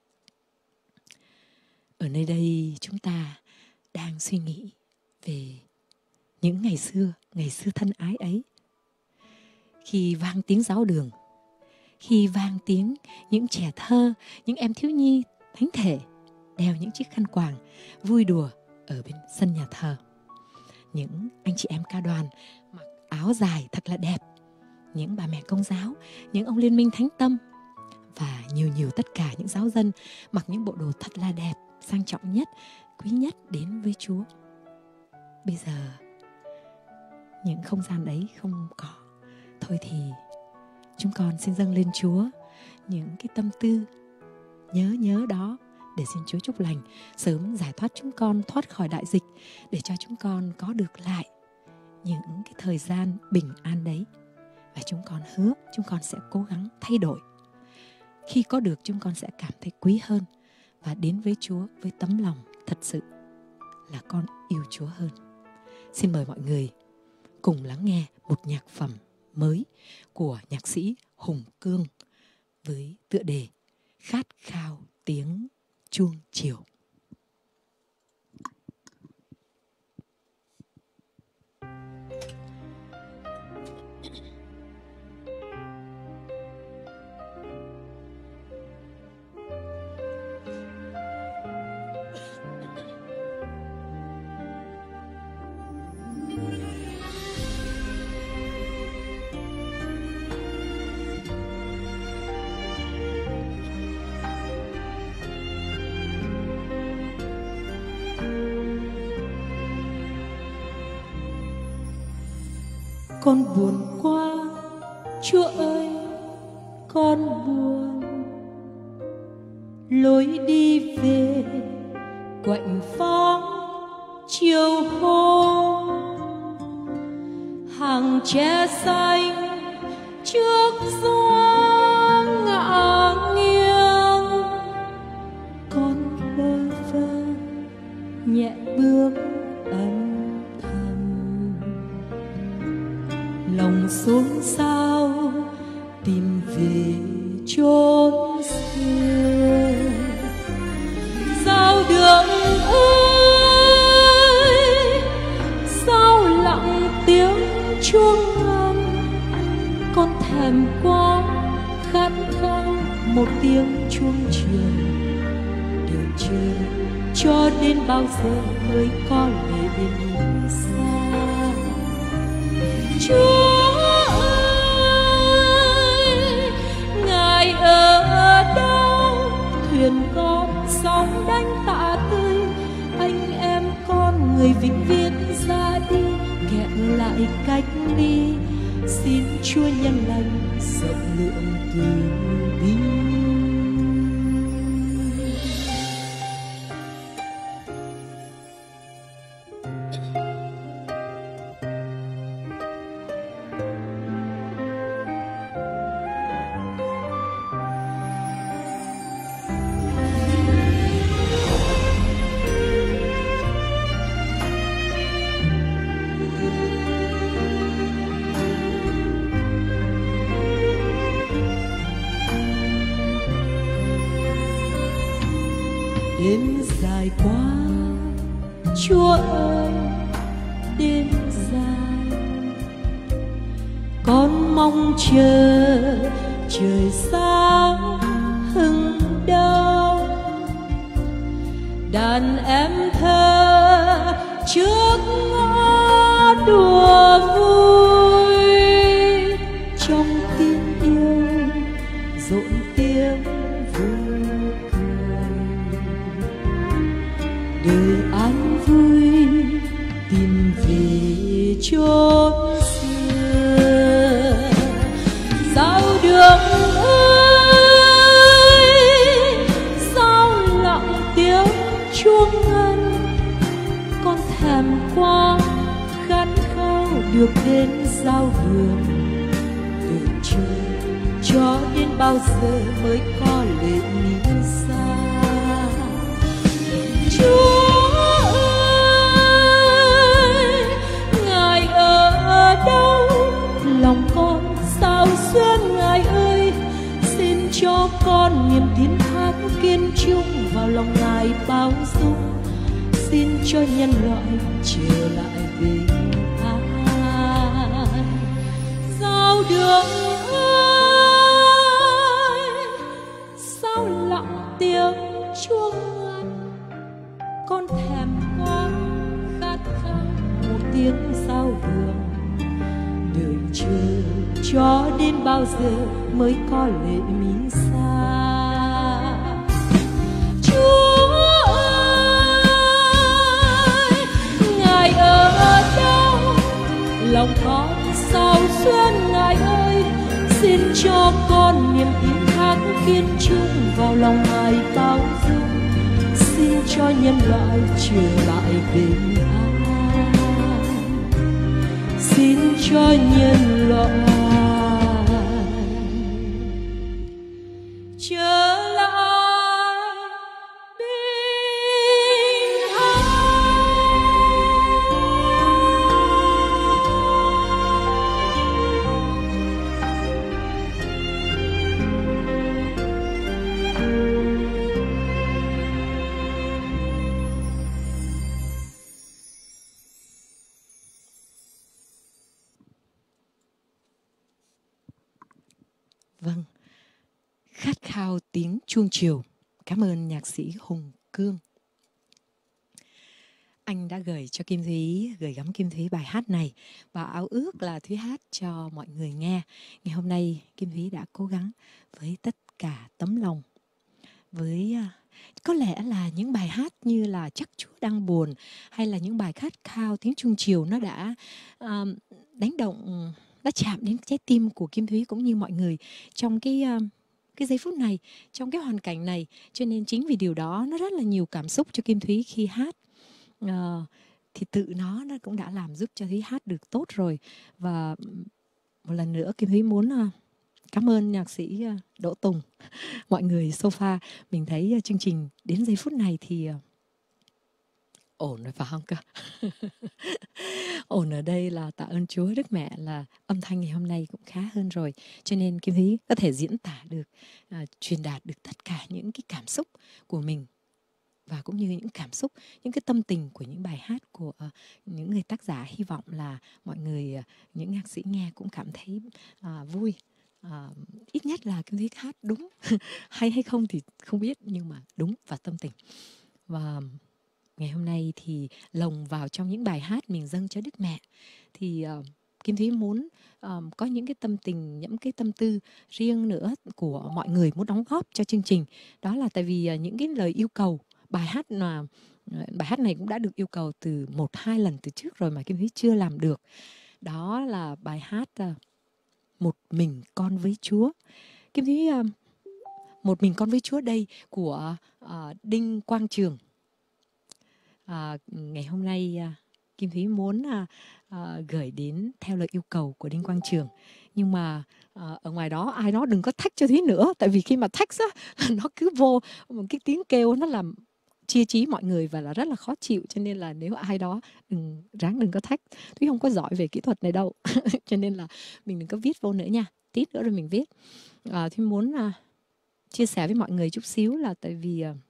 Ở nơi đây chúng ta đang suy nghĩ về những ngày xưa, ngày xưa thân ái ấy. Khi vang tiếng giáo đường, khi vang tiếng những trẻ thơ, những em thiếu nhi thánh thể đeo những chiếc khăn quàng vui đùa ở bên sân nhà thờ. Những anh chị em ca đoàn mặc áo dài thật là đẹp, những bà mẹ công giáo, những ông liên minh thánh tâm, và nhiều nhiều tất cả những giáo dân mặc những bộ đồ thật là đẹp, sang trọng nhất, quý nhất đến với Chúa. Bây giờ những không gian ấy không có. Thôi thì chúng con xin dâng lên Chúa những cái tâm tư nhớ nhớ đó, để xin Chúa chúc lành, sớm giải thoát chúng con thoát khỏi đại dịch, để cho chúng con có được lại những cái thời gian bình an đấy. Và chúng con hứa chúng con sẽ cố gắng thay đổi. Khi có được, chúng con sẽ cảm thấy quý hơn và đến với Chúa với tấm lòng thật sự là con yêu Chúa hơn. Xin mời mọi người cùng lắng nghe một nhạc phẩm mới của nhạc sĩ Hùng Cương với tựa đề Khát khao tiếng chuông chiều. Con buồn quá, Chúa ơi, con buồn. Lối đi về quạnh phóng chiều hôm, hàng tre xanh trước gió ngả nghiêng. Con bơ vơ nhẹ bước âm lòng xôn xao tìm về chốn xưa. Giao đường ơi, sao lặng tiếng chuông ngân. Con thèm quá khát khao một tiếng chuông chiều. Đợi chờ cho đến bao giờ mới có lệ bên xa. Chúa ơi, Ngài ở đâu? Thuyền con sóng đánh tạ tươi. Anh em con người vĩnh viễn ra đi, kẹt lại cách ly. Xin Chúa nhân lành rộng lượng từ bi. Đêm dài quá, Chúa ơi, đêm dài. Con mong chờ trời sáng hừng đông. Đàn em thơ trước ngõ đùa vui. Trong tiếng yêu rộn tiếng vui. Đời an vui tìm về chốn xưa. Giao đường ơi, sao lặng tiếng chuông ngân. Con thèm quá khát khao được đến giao đường. Đợi chờ cho đến bao giờ mới có lệ mi xa. Chúa ơi, Ngài ở đâu? Lòng con sao xuyên Ngài ơi. Xin cho con niềm tin thác kiên trung vào lòng Ngài bao dung. Xin cho nhân loại trở lại bình an. Giao đường ơi, sao lặng tiếng chuông ngân. Con thèm quá khát khao một tiếng giao đường. Đợi chờ cho đến bao giờ mới có lệ mi xa. Chúa ơi, Ngài ở đâu? Lòng con sao xuyên Ngài ơi. Xin cho con niềm tin thác kiên trung vào lòng Ngài bao dung. Xin cho nhân loại trở lại bình an. Xin cho nhân loại trở Vâng, khát khao tiếng chuông chiều. Cảm ơn nhạc sĩ Hùng Cương. Anh đã gửi cho Kim Thúy, gửi gắm Kim Thúy bài hát này và ao ước là Thúy hát cho mọi người nghe. Ngày hôm nay Kim Thúy đã cố gắng với tất cả tấm lòng. Với có lẽ là những bài hát như là Chắc Chúa Đang Buồn hay là những bài khát khao tiếng chuông chiều, nó đã uh, đánh động, nó chạm đến trái tim của Kim Thúy cũng như mọi người trong cái uh, cái giây phút này, trong cái hoàn cảnh này. Cho nên chính vì điều đó nó rất là nhiều cảm xúc cho Kim Thúy khi hát. Uh, thì tự nó nó cũng đã làm giúp cho Thúy hát được tốt rồi. Và một lần nữa Kim Thúy muốn uh, cảm ơn nhạc sĩ uh, Đỗ Tùng, mọi người sofa. Mình thấy uh, chương trình đến giây phút này thì uh, ổn rồi phải không cơ? Ổn ở đây là tạ ơn Chúa Đức Mẹ là âm thanh ngày hôm nay cũng khá hơn rồi. Cho nên Kim Thúy có thể diễn tả được, uh, truyền đạt được tất cả những cái cảm xúc của mình. Và cũng như những cảm xúc, những cái tâm tình của những bài hát của uh, những người tác giả. Hy vọng là mọi người, uh, những nhạc sĩ nghe cũng cảm thấy uh, vui. Uh, ít nhất là Kim Thúy hát đúng. Hay hay không thì không biết, nhưng mà đúng và tâm tình. Và ngày hôm nay thì lồng vào trong những bài hát mình dâng cho Đức Mẹ. Thì uh, Kim Thúy muốn um, có những cái tâm tình, những cái tâm tư riêng nữa của mọi người muốn đóng góp cho chương trình. Đó là tại vì uh, những cái lời yêu cầu, bài hát là bài hát này cũng đã được yêu cầu từ một hai lần từ trước rồi mà Kim Thúy chưa làm được. Đó là bài hát uh, Một Mình Con Với Chúa. Kim Thúy uh, Một Mình Con Với Chúa đây của uh, Đinh Quang Trường. Uh, ngày hôm nay uh, Kim Thúy muốn uh, uh, gửi đến theo lời yêu cầu của Đinh Quang Trường. Nhưng mà uh, ở ngoài đó ai đó đừng có thách cho Thúy nữa. Tại vì khi mà thách á, nó cứ vô một cái tiếng kêu nó làm chia trí mọi người và là rất là khó chịu. Cho nên là nếu ai đó đừng, ráng đừng có thách. Thúy không có giỏi về kỹ thuật này đâu. Cho nên là mình đừng có viết vô nữa nha. Tí nữa rồi mình viết. uh, Thúy muốn uh, chia sẻ với mọi người chút xíu là tại vì uh,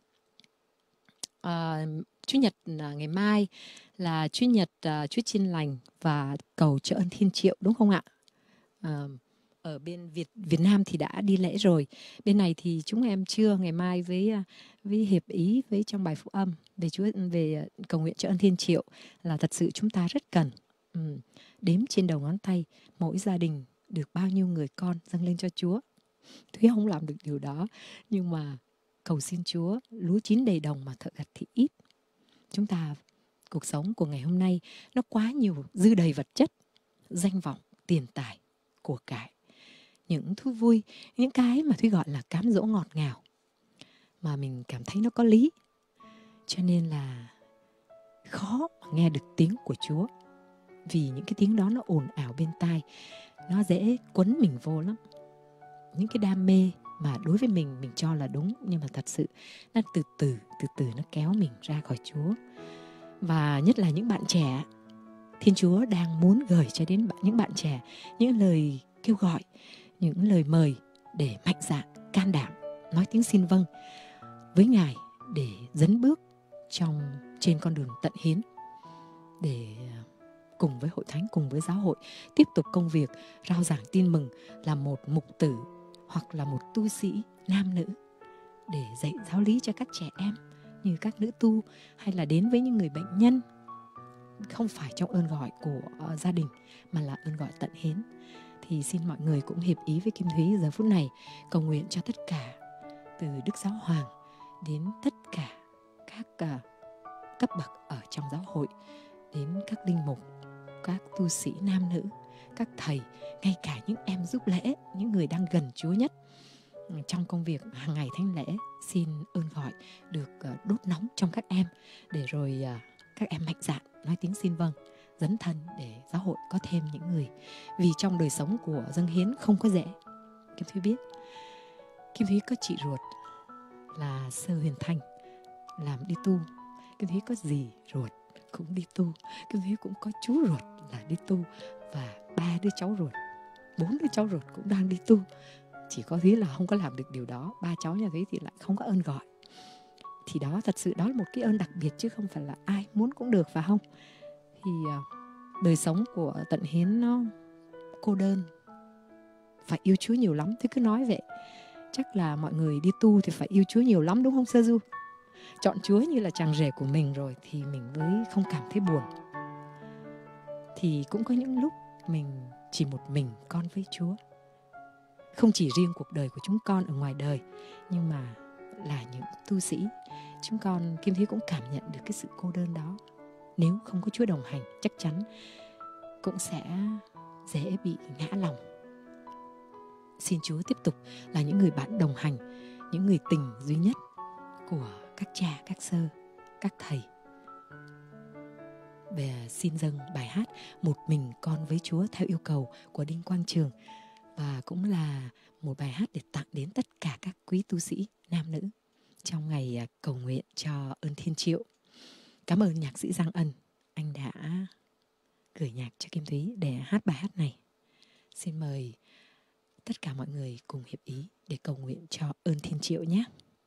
uh, Chủ nhật uh, ngày mai là Chủ nhật uh, Chúa Chiên Lành và cầu trợ ơn Thiên Triệu, đúng không ạ? Uh, ở bên Việt Việt Nam thì đã đi lễ rồi. Bên này thì chúng em chưa. Ngày mai với với hiệp ý với trong bài phúc âm về Chúa, về cầu nguyện trợ ơn Thiên Triệu là thật sự chúng ta rất cần ừ, đếm trên đầu ngón tay mỗi gia đình được bao nhiêu người con dâng lên cho Chúa. Thúy không làm được điều đó, nhưng mà cầu xin Chúa lúa chín đầy đồng mà thợ gặt thì ít. Chúng ta, cuộc sống của ngày hôm nay nó quá nhiều dư đầy vật chất, danh vọng, tiền tài, của cải, những thú vui, những cái mà Thúy gọi là cám dỗ ngọt ngào mà mình cảm thấy nó có lý. Cho nên là khó mà nghe được tiếng của Chúa, vì những cái tiếng đó nó ồn ào bên tai, nó dễ quấn mình vô lắm. Những cái đam mê mà đối với mình mình cho là đúng, nhưng mà thật sự nó từ từ từ từ nó kéo mình ra khỏi Chúa. Và nhất là những bạn trẻ, Thiên Chúa đang muốn gửi cho đến những bạn trẻ những lời kêu gọi, những lời mời để mạnh dạn, can đảm nói tiếng xin vâng với Ngài để dấn bước trong trên con đường tận hiến, để cùng với hội thánh, cùng với giáo hội tiếp tục công việc rao giảng tin mừng, là một mục tử hoặc là một tu sĩ nam nữ, để dạy giáo lý cho các trẻ em như các nữ tu, hay là đến với những người bệnh nhân, không phải trong ơn gọi của uh, gia đình mà là ơn gọi tận hiến. Thì xin mọi người cũng hiệp ý với Kim Thúy giờ phút này cầu nguyện cho tất cả, từ Đức Giáo Hoàng đến tất cả các uh, cấp bậc ở trong giáo hội, đến các linh mục, các tu sĩ nam nữ, các thầy, ngay cả những em giúp lễ, những người đang gần Chúa nhất trong công việc hàng ngày thánh lễ. Xin ơn gọi được uh, đốt nóng trong các em, để rồi uh, các em mạnh dạn nói tiếng xin vâng, dấn thân để giáo hội có thêm những người. Vì trong đời sống của dâng hiến không có dễ. Kim Thúy biết, Kim Thúy có chị ruột là Sơ Huyền Thanh làm đi tu. Kim Thúy có dì ruột cũng đi tu. Kim Thúy cũng có chú ruột là đi tu, và ba đứa cháu ruột, bốn đứa cháu ruột cũng đang đi tu. Chỉ có Thúy là không có làm được điều đó. Ba cháu nhà Thúy thì lại không có ơn gọi. Thì đó, thật sự đó là một cái ơn đặc biệt, chứ không phải là ai muốn cũng được, phải không? Thì uh, đời sống của tận hiến nó cô đơn, phải yêu Chúa nhiều lắm. Tôi cứ nói vậy. Chắc là mọi người đi tu thì phải yêu Chúa nhiều lắm, đúng không Sơ Du? Chọn Chúa như là chàng rể của mình rồi thì mình mới không cảm thấy buồn. Thì cũng có những lúc mình chỉ một mình con với Chúa. Không chỉ riêng cuộc đời của chúng con ở ngoài đời, nhưng mà là những tu sĩ, chúng con Kim Thúy cũng cảm nhận được cái sự cô đơn đó. Nếu không có Chúa đồng hành, chắc chắn cũng sẽ dễ bị ngã lòng. Xin Chúa tiếp tục là những người bạn đồng hành, những người tình duy nhất của các cha, các sơ, các thầy. Về xin dâng bài hát Một Mình Con Với Chúa theo yêu cầu của Đinh Quang Trường, và cũng là một bài hát để tặng đến tất cả các quý tu sĩ nam nữ trong ngày cầu nguyện cho ơn Thiên Triệu. Cảm ơn nhạc sĩ Giang Ân, anh đã gửi nhạc cho Kim Thúy để hát bài hát này. Xin mời tất cả mọi người cùng hiệp ý để cầu nguyện cho ơn Thiên Triệu nhé.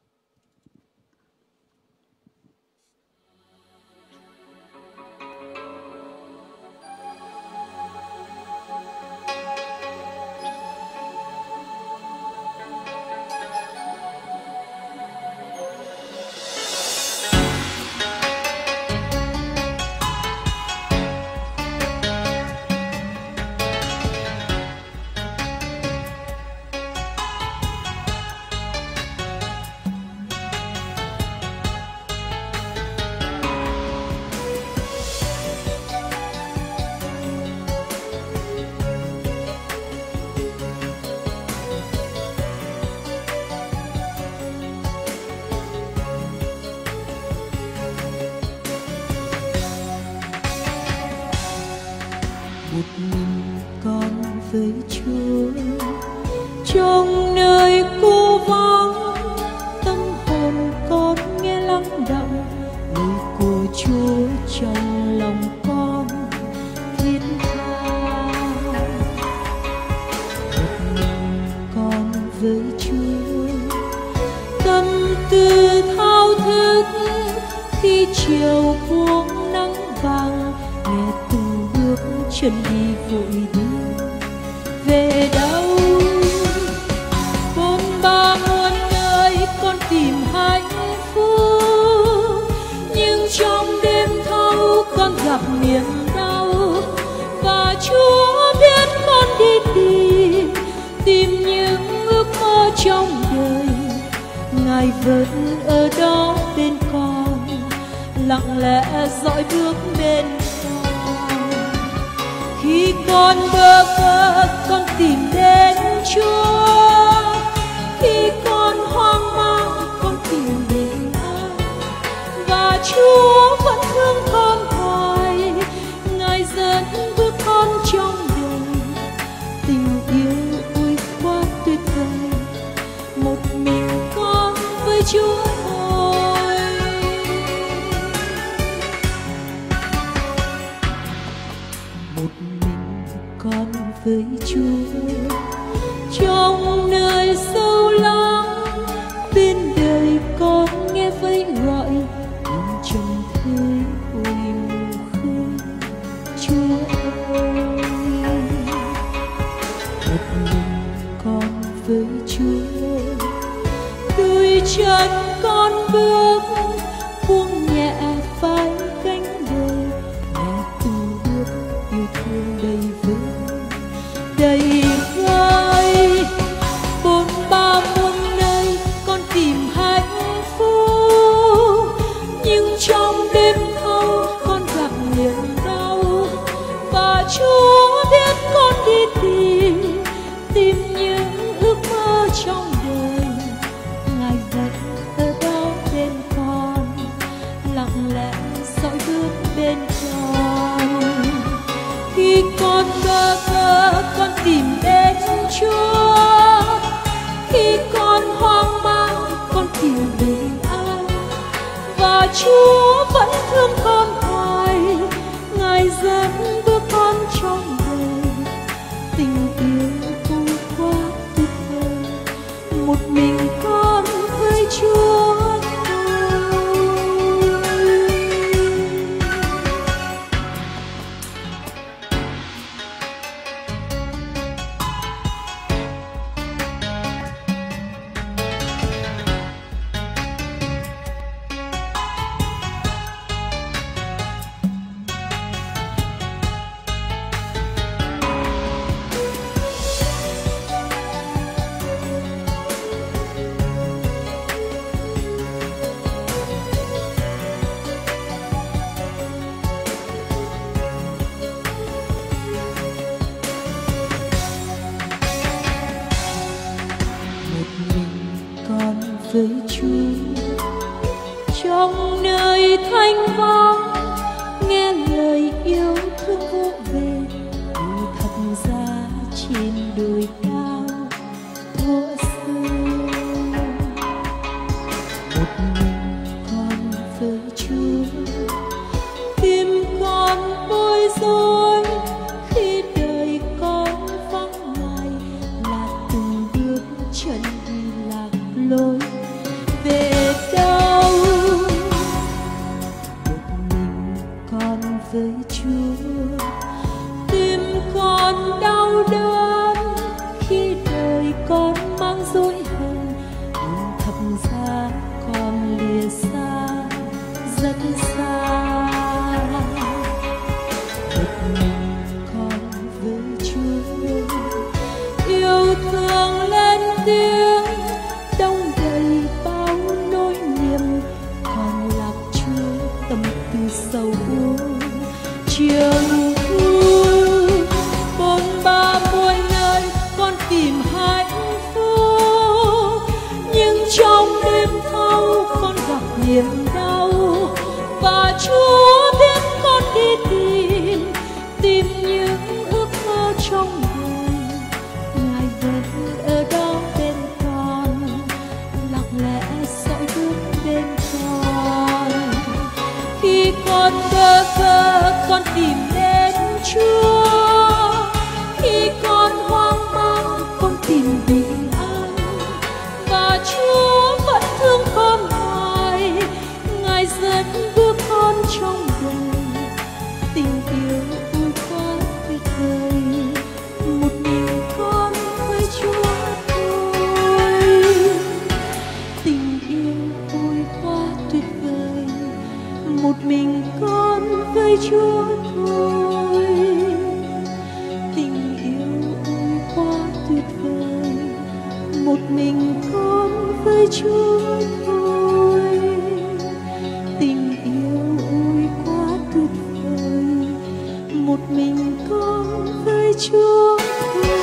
Một mình con với Chúa trong nơi cô vắng, tâm hồn con nghe lắng đọng lời của Chúa trong lòng con thiết tha. Một mình con với Chúa, tâm tư thao thức khi chiều buông nắng vàng, nghe từng bước chân đi vội đi về đâu. Bôn ba muôn nơi con tìm hạnh phúc, nhưng trong đêm thâu con gặp niềm đau, và Chúa biết con đi tìm tìm những ước mơ trong đời. Ngài vẫn ở đó bên con, lặng lẽ dõi bước bên con. Khi con bơ vơ con tìm đến Chúa, khi con hoang mang con tìm đến ai, và Chúa vẫn thương con hoài. Ngài dẫn bước con trong đời, tình yêu ôi quá tuyệt vời. Một mình con với Chúa thôi. Một mình con với Chúa trong nơi sâu lắng, bên đời con nghe vẫy gọi in trầm thơi ôi mù khơi. Chúa ơi, một mình con với Chúa, đôi chân con bước buông nhẹ vai gánh đời, nghe từng bước yêu thương đầy vơi đầy vơi. Bốn ba muôn nơi con tìm hạnh phúc, nhưng trong đêm thâu con gặp niềm đau, và Chúa biết con đi tìm tìm những ước mơ trong đời. Ngài vẫn ở đó bên con, lặng lẽ dõi bước bên con. Khi con bơ vơ con tìm đến Chúa, khi con hoang mang con tìm đến ai, và Chúa vẫn thương con hoài. Ngài dẫn bước con trong đời, tình yêu ôi quá tuyệt vời. Một mình con với Chúa thôi. trong nơi thanh vắng, nghe lời yêu thương vỗ về từ thật ra trên đồi cao thuở xưa. Một mình con với Chúa, tim con bối rối khi đời con vắng Ngài, là từng bước chân đi lạc lối về đâu. Một mình con với Chúa, tim con đau đớn khi đời con mang dối hờn, nhưng thật ra con lìa xa rất xa. Một mình con với Chúa, yêu thương lên tiếng đông đầy bao nỗi niềm, còn lạc Chúa tâm tư sâu uốn trường thu. Bôn ba muôn nơi con tìm hạnh phúc, nhưng trong đêm thâu con gặp niềm đau, và Chúa biết con đi tìm, tìm những ước mơ trong đời. Ngài vẫn ở đó bên con, lặng lẽ dõi bước bên con. Khi con bơ vơ con tìm đến Chúa, khi con hoang mang con tìm bình an, và Chúa vẫn thương con hoài. Ngài dẫn bước con trong đời, tình yêu vui quá tuyệt vời. Một mình con với Chúa thôi, tình yêu vui quá tuyệt vời. Một mình con với Chúa thôi, tình yêu vui quá tuyệt vời. Một mình con với Chúa thôi, tình yêu vui quá tuyệt vời. Một mình con với Chúa thôi.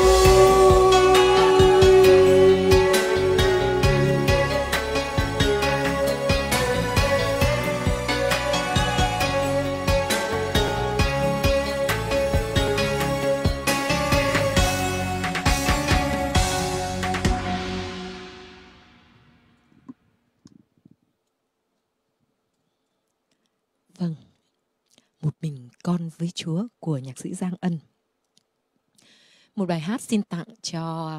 Vâng, Một mình con với Chúa của nhạc sĩ Giang Ân. Một bài hát xin tặng cho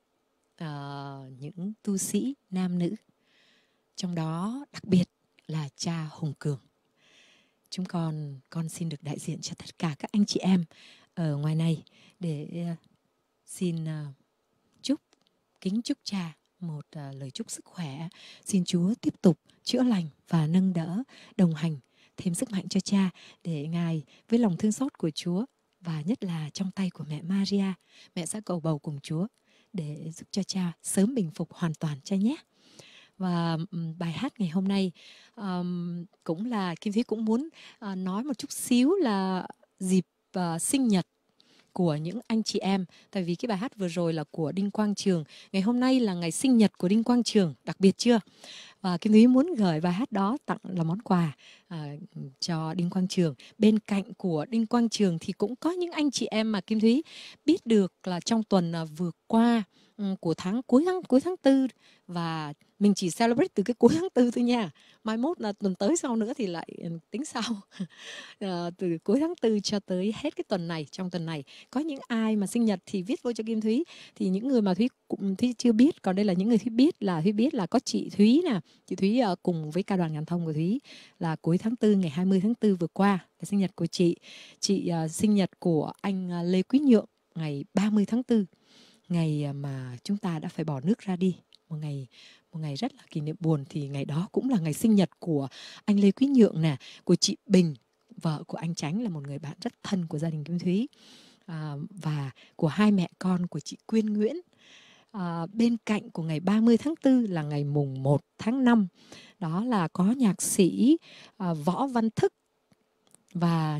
uh, những tu sĩ nam nữ, trong đó đặc biệt là cha Hùng Cường. Chúng con con xin được đại diện cho tất cả các anh chị em ở ngoài này để uh, xin uh, chúc, kính chúc cha một uh, lời chúc sức khỏe. Xin Chúa tiếp tục chữa lành và nâng đỡ, đồng hành, thêm sức mạnh cho cha, để Ngài với lòng thương xót của Chúa và nhất là trong tay của mẹ Maria, mẹ sẽ cầu bầu cùng Chúa để giúp cho cha sớm bình phục hoàn toàn cha nhé. Và um, bài hát ngày hôm nay um, cũng là Kim Thúy cũng muốn uh, nói một chút xíu là dịp uh, sinh nhật của những anh chị em. Tại vì cái bài hát vừa rồi là của Đinh Quang Trường, ngày hôm nay là ngày sinh nhật của Đinh Quang Trường, đặc biệt chưa? Và Kim Thúy muốn gửi bài hát đó tặng là món quà à, cho Đinh Quang Trường. Bên cạnh của Đinh Quang Trường thì cũng có những anh chị em mà Kim Thúy biết được là trong tuần à, vừa qua um, của tháng cuối tháng cuối tháng tư, và mình chỉ celebrate từ cái cuối tháng tư thôi nha. Mai mốt là tuần tới sau nữa thì lại tính sau. à, từ cuối tháng tư cho tới hết cái tuần này, trong tuần này có những ai mà sinh nhật thì viết vô cho Kim Thúy. Thì những người mà Thúy cũng Thúy chưa biết, còn đây là những người Thúy biết là Thúy biết là có chị Thúy nè, chị Thúy uh, cùng với ca đoàn Ngàn Thông của Thúy là cuối tháng tư, ngày hai mươi tháng tư vừa qua là sinh nhật của chị. Chị uh, sinh nhật của anh uh, Lê Quý Nhượng ngày ba mươi tháng tư, ngày uh, mà chúng ta đã phải bỏ nước ra đi, một ngày một ngày rất là kỷ niệm buồn. Thì ngày đó cũng là ngày sinh nhật của anh Lê Quý Nhượng nè, của chị Bình, vợ của anh Chánh, là một người bạn rất thân của gia đình Kim Thúy, à, và của hai mẹ con của chị Quyên Nguyễn. À, bên cạnh của ngày ba mươi tháng tư là ngày mùng một tháng năm, đó là có nhạc sĩ à, Võ Văn Thức và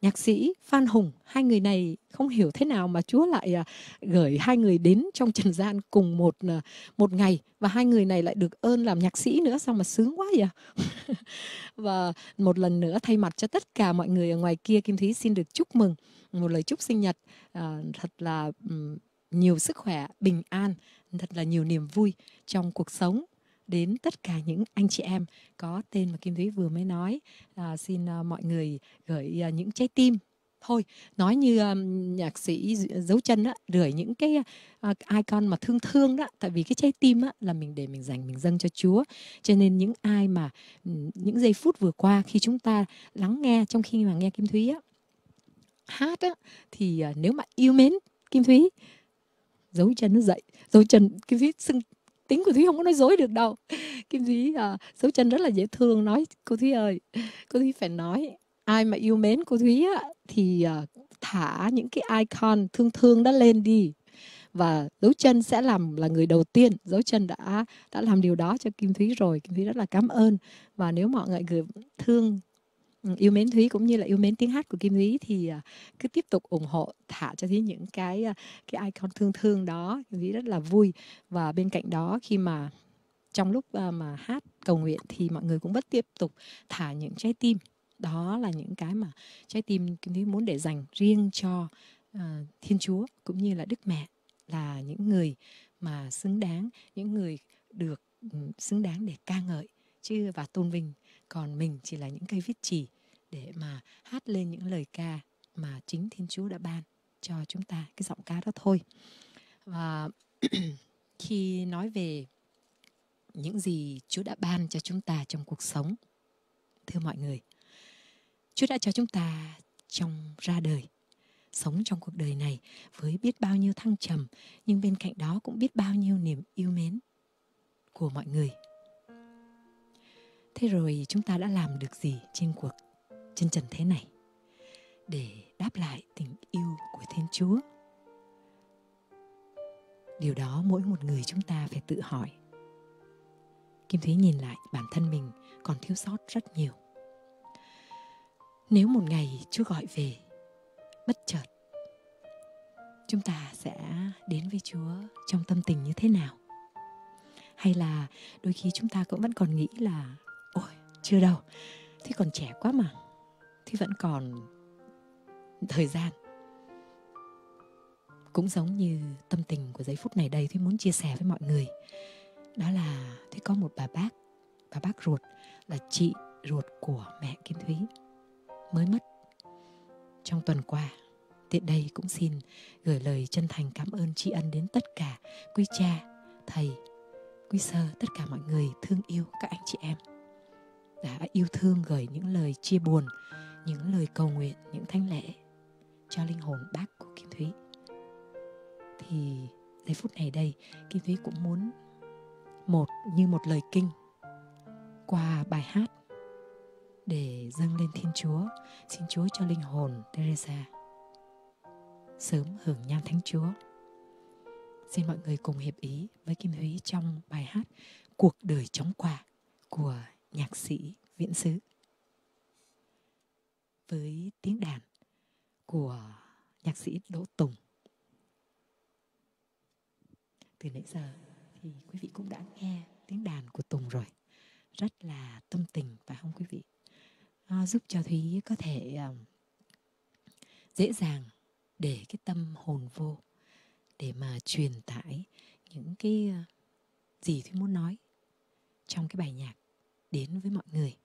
nhạc sĩ Phan Hùng. Hai người này không hiểu thế nào mà Chúa lại à, gửi hai người đến trong trần gian cùng một à, một ngày, và hai người này lại được ơn làm nhạc sĩ nữa, sao mà sướng quá vậy. Và một lần nữa thay mặt cho tất cả mọi người ở ngoài kia, Kim Thúy xin được chúc mừng một lời chúc sinh nhật à, thật là um, nhiều sức khỏe, bình an, thật là nhiều niềm vui trong cuộc sống đến tất cả những anh chị em có tên mà Kim Thúy vừa mới nói. À, xin uh, mọi người gửi uh, những trái tim. Thôi, nói như um, nhạc sĩ Dấu Chân á, gửi những cái uh, icon mà thương thương đó. Tại vì cái trái tim á, là mình để mình dành, mình dâng cho Chúa. Cho nên những ai mà um, những giây phút vừa qua khi chúng ta lắng nghe, trong khi mà nghe Kim Thúy á, hát á, thì uh, nếu mà yêu mến Kim Thúy, Dấu Chân nó dậy. Dấu Chân, Kim Thúy xưng tính của Thúy không có nói dối được đâu. Kim Thúy à, Dấu Chân rất là dễ thương, nói cô Thúy ơi, cô Thúy phải nói ai mà yêu mến cô Thúy á, thì à, thả những cái icon thương thương đó lên đi, và Dấu Chân sẽ làm là người đầu tiên. Dấu Chân đã đã làm điều đó cho Kim Thúy rồi. Kim Thúy rất là cảm ơn. Và nếu mọi người thương, yêu mến Thúy cũng như là yêu mến tiếng hát của Kim Thúy thì uh, cứ tiếp tục ủng hộ, thả cho Thúy những cái uh, cái icon thương thương đó. Kim Thúy rất là vui. Và bên cạnh đó, khi mà trong lúc uh, mà hát cầu nguyện thì mọi người cũng vẫn tiếp tục thả những trái tim. Đó là những cái mà trái tim Kim Thúy muốn để dành riêng cho uh, Thiên Chúa cũng như là Đức Mẹ, là những người mà xứng đáng, những người được um, xứng đáng để ca ngợi chứ và tôn vinh. Còn mình chỉ là những cây viết chì để mà hát lên những lời ca mà chính Thiên Chúa đã ban cho chúng ta, cái giọng ca đó thôi. Và khi nói về những gì Chúa đã ban cho chúng ta trong cuộc sống, thưa mọi người, Chúa đã cho chúng ta trong ra đời, sống trong cuộc đời này với biết bao nhiêu thăng trầm, nhưng bên cạnh đó cũng biết bao nhiêu niềm yêu mến của mọi người. Thế rồi chúng ta đã làm được gì trên cuộc chân trần thế này để đáp lại tình yêu của Thiên Chúa? Điều đó mỗi một người chúng ta phải tự hỏi. Kim Thúy nhìn lại bản thân mình còn thiếu sót rất nhiều. Nếu một ngày Chúa gọi về bất chợt, chúng ta sẽ đến với Chúa trong tâm tình như thế nào? Hay là đôi khi chúng ta cũng vẫn còn nghĩ là ôi, chưa đâu, Thúy còn trẻ quá mà, Thúy vẫn còn thời gian. Cũng giống như tâm tình của giây phút này đây, Thúy muốn chia sẻ với mọi người. Đó là Thúy có một bà bác, bà bác ruột, là chị ruột của mẹ Kim Thúy, mới mất trong tuần qua. Tiện đây cũng xin gửi lời chân thành cảm ơn tri ân đến tất cả quý cha, thầy, quý sơ, tất cả mọi người thương yêu các anh chị em đã yêu thương gửi những lời chia buồn, những lời cầu nguyện, những thánh lễ cho linh hồn bác của Kim Thúy. Thì giây phút này đây, Kim Thúy cũng muốn một như một lời kinh qua bài hát để dâng lên Thiên Chúa, xin Chúa cho linh hồn Teresa sớm hưởng nhang thánh Chúa. Xin mọi người cùng hiệp ý với Kim Thúy trong bài hát Cuộc đời chóng qua của nhạc sĩ Viễn Xứ, với tiếng đàn của nhạc sĩ Đỗ Tùng. Từ nãy giờ thì quý vị cũng đã nghe tiếng đàn của Tùng rồi, rất là tâm tình phải không quý vị? À, giúp cho Thúy có thể uh, dễ dàng để cái tâm hồn vô để mà truyền tải những cái uh, gì Thúy muốn nói trong cái bài nhạc đến với mọi người.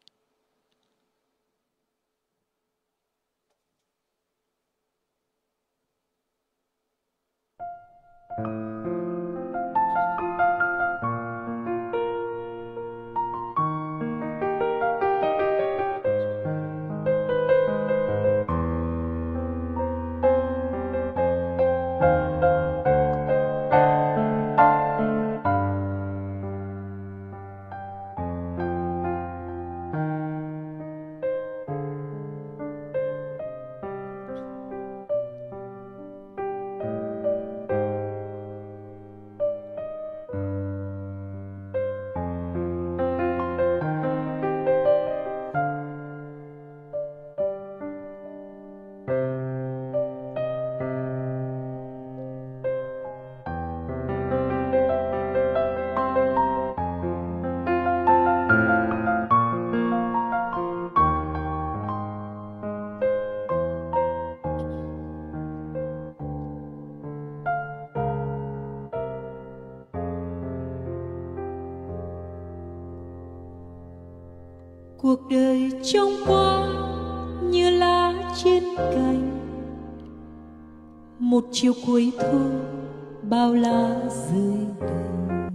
cuộc đời trông qua như lá trên cành, một chiều cuối thu bao lá rơi đầy.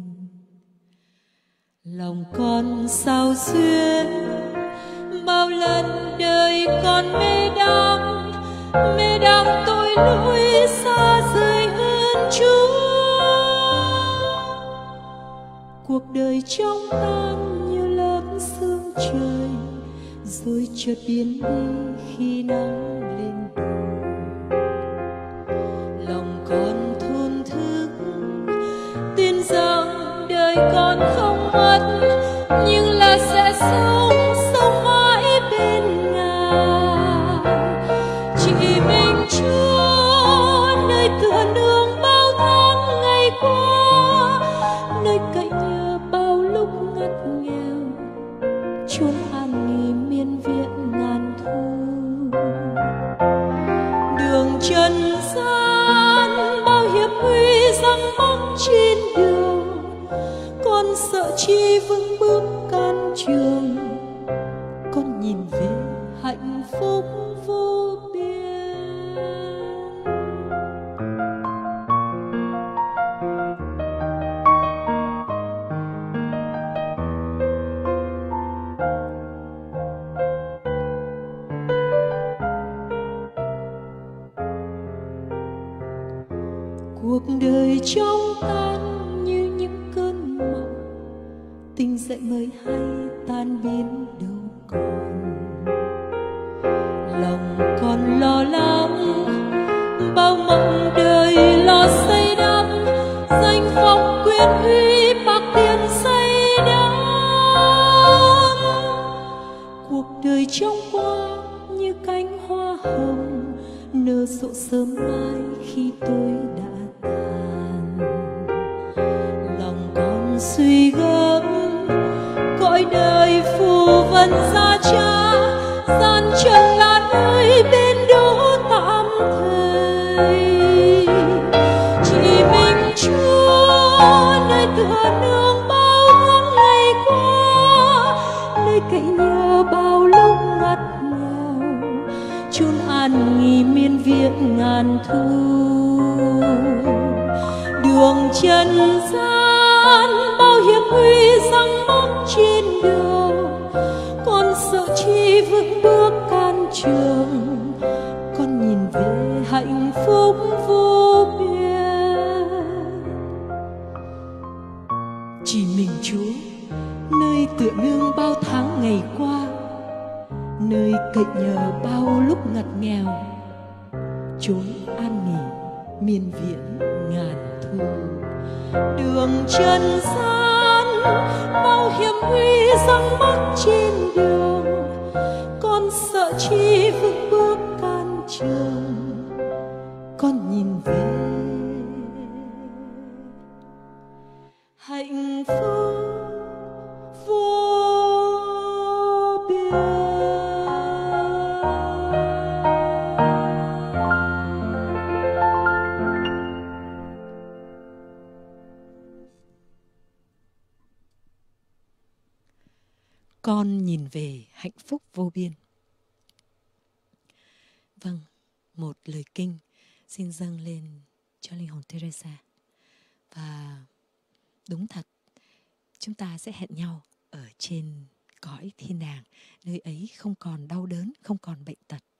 Lòng con sao xuyến bao lần đời con mê đắm, mê đắm tôi lối xa rời hơn Chúa. Cuộc đời trong tan như lớp sương trời, rồi chợt biến đi khi nắng lên đồi. Lòng con thổn thức tin rằng đời con không mất, nhưng là sẽ sống sống mãi bên Ngài. Chỉ mình Chúa nơi tựa nương bao tháng ngày qua, nơi cậy nhờ bao lúc ngặt nghèo, chốn an nghỉ miên viện ngàn thu. Đường trần gian bao hiểm nguy răng mắc trên đường, con sợ chi vững bước can trường, con nhìn về hạnh phúc vô biên. Cuộc đời trong tan như những cơn mộng, tỉnh dậy mới hay tan biến đâu còn. Lòng còn lo lắng bao mộng đời lo xây đắp, danh vọng quyền uy bạc tiền xây đắp. Cuộc đời trong qua như cánh hoa hồng, nở rộ sớm mai khi tôi đã tàn. Lòng con suy gẫm cõi đời phù vân xa cha, gian trần là nơi bên đỗ tạm thời. Chỉ mình Chúa nơi tựa nương bao tháng ngày qua, nơi cậy nhờ bao lúc ngặt nghèo, chốn an nghỉ miên viện ngàn thu. Đường trần gian bao hiểm nguy răng mắc trên đường, con sợ chi vững bước can trường, con nhìn về hạnh phúc vô biên. Chỉ mình Chúa nơi tựa nương bao tháng ngày qua, nơi cậy nhờ bao lúc ngặt nghèo, chốn an nghỉ miên viện ngàn thu. Đường trần gian bao hiểm nguy răng mắc trên đường, con sợ chi vững bước can trường, con nhìn về hạnh phúc vô biên. Con nhìn về hạnh phúc vô biên. Vâng, một lời kinh xin dâng lên cho linh hồn Teresa. Và đúng thật, chúng ta sẽ hẹn nhau ở trên cõi thiên đàng, nơi ấy không còn đau đớn, không còn bệnh tật.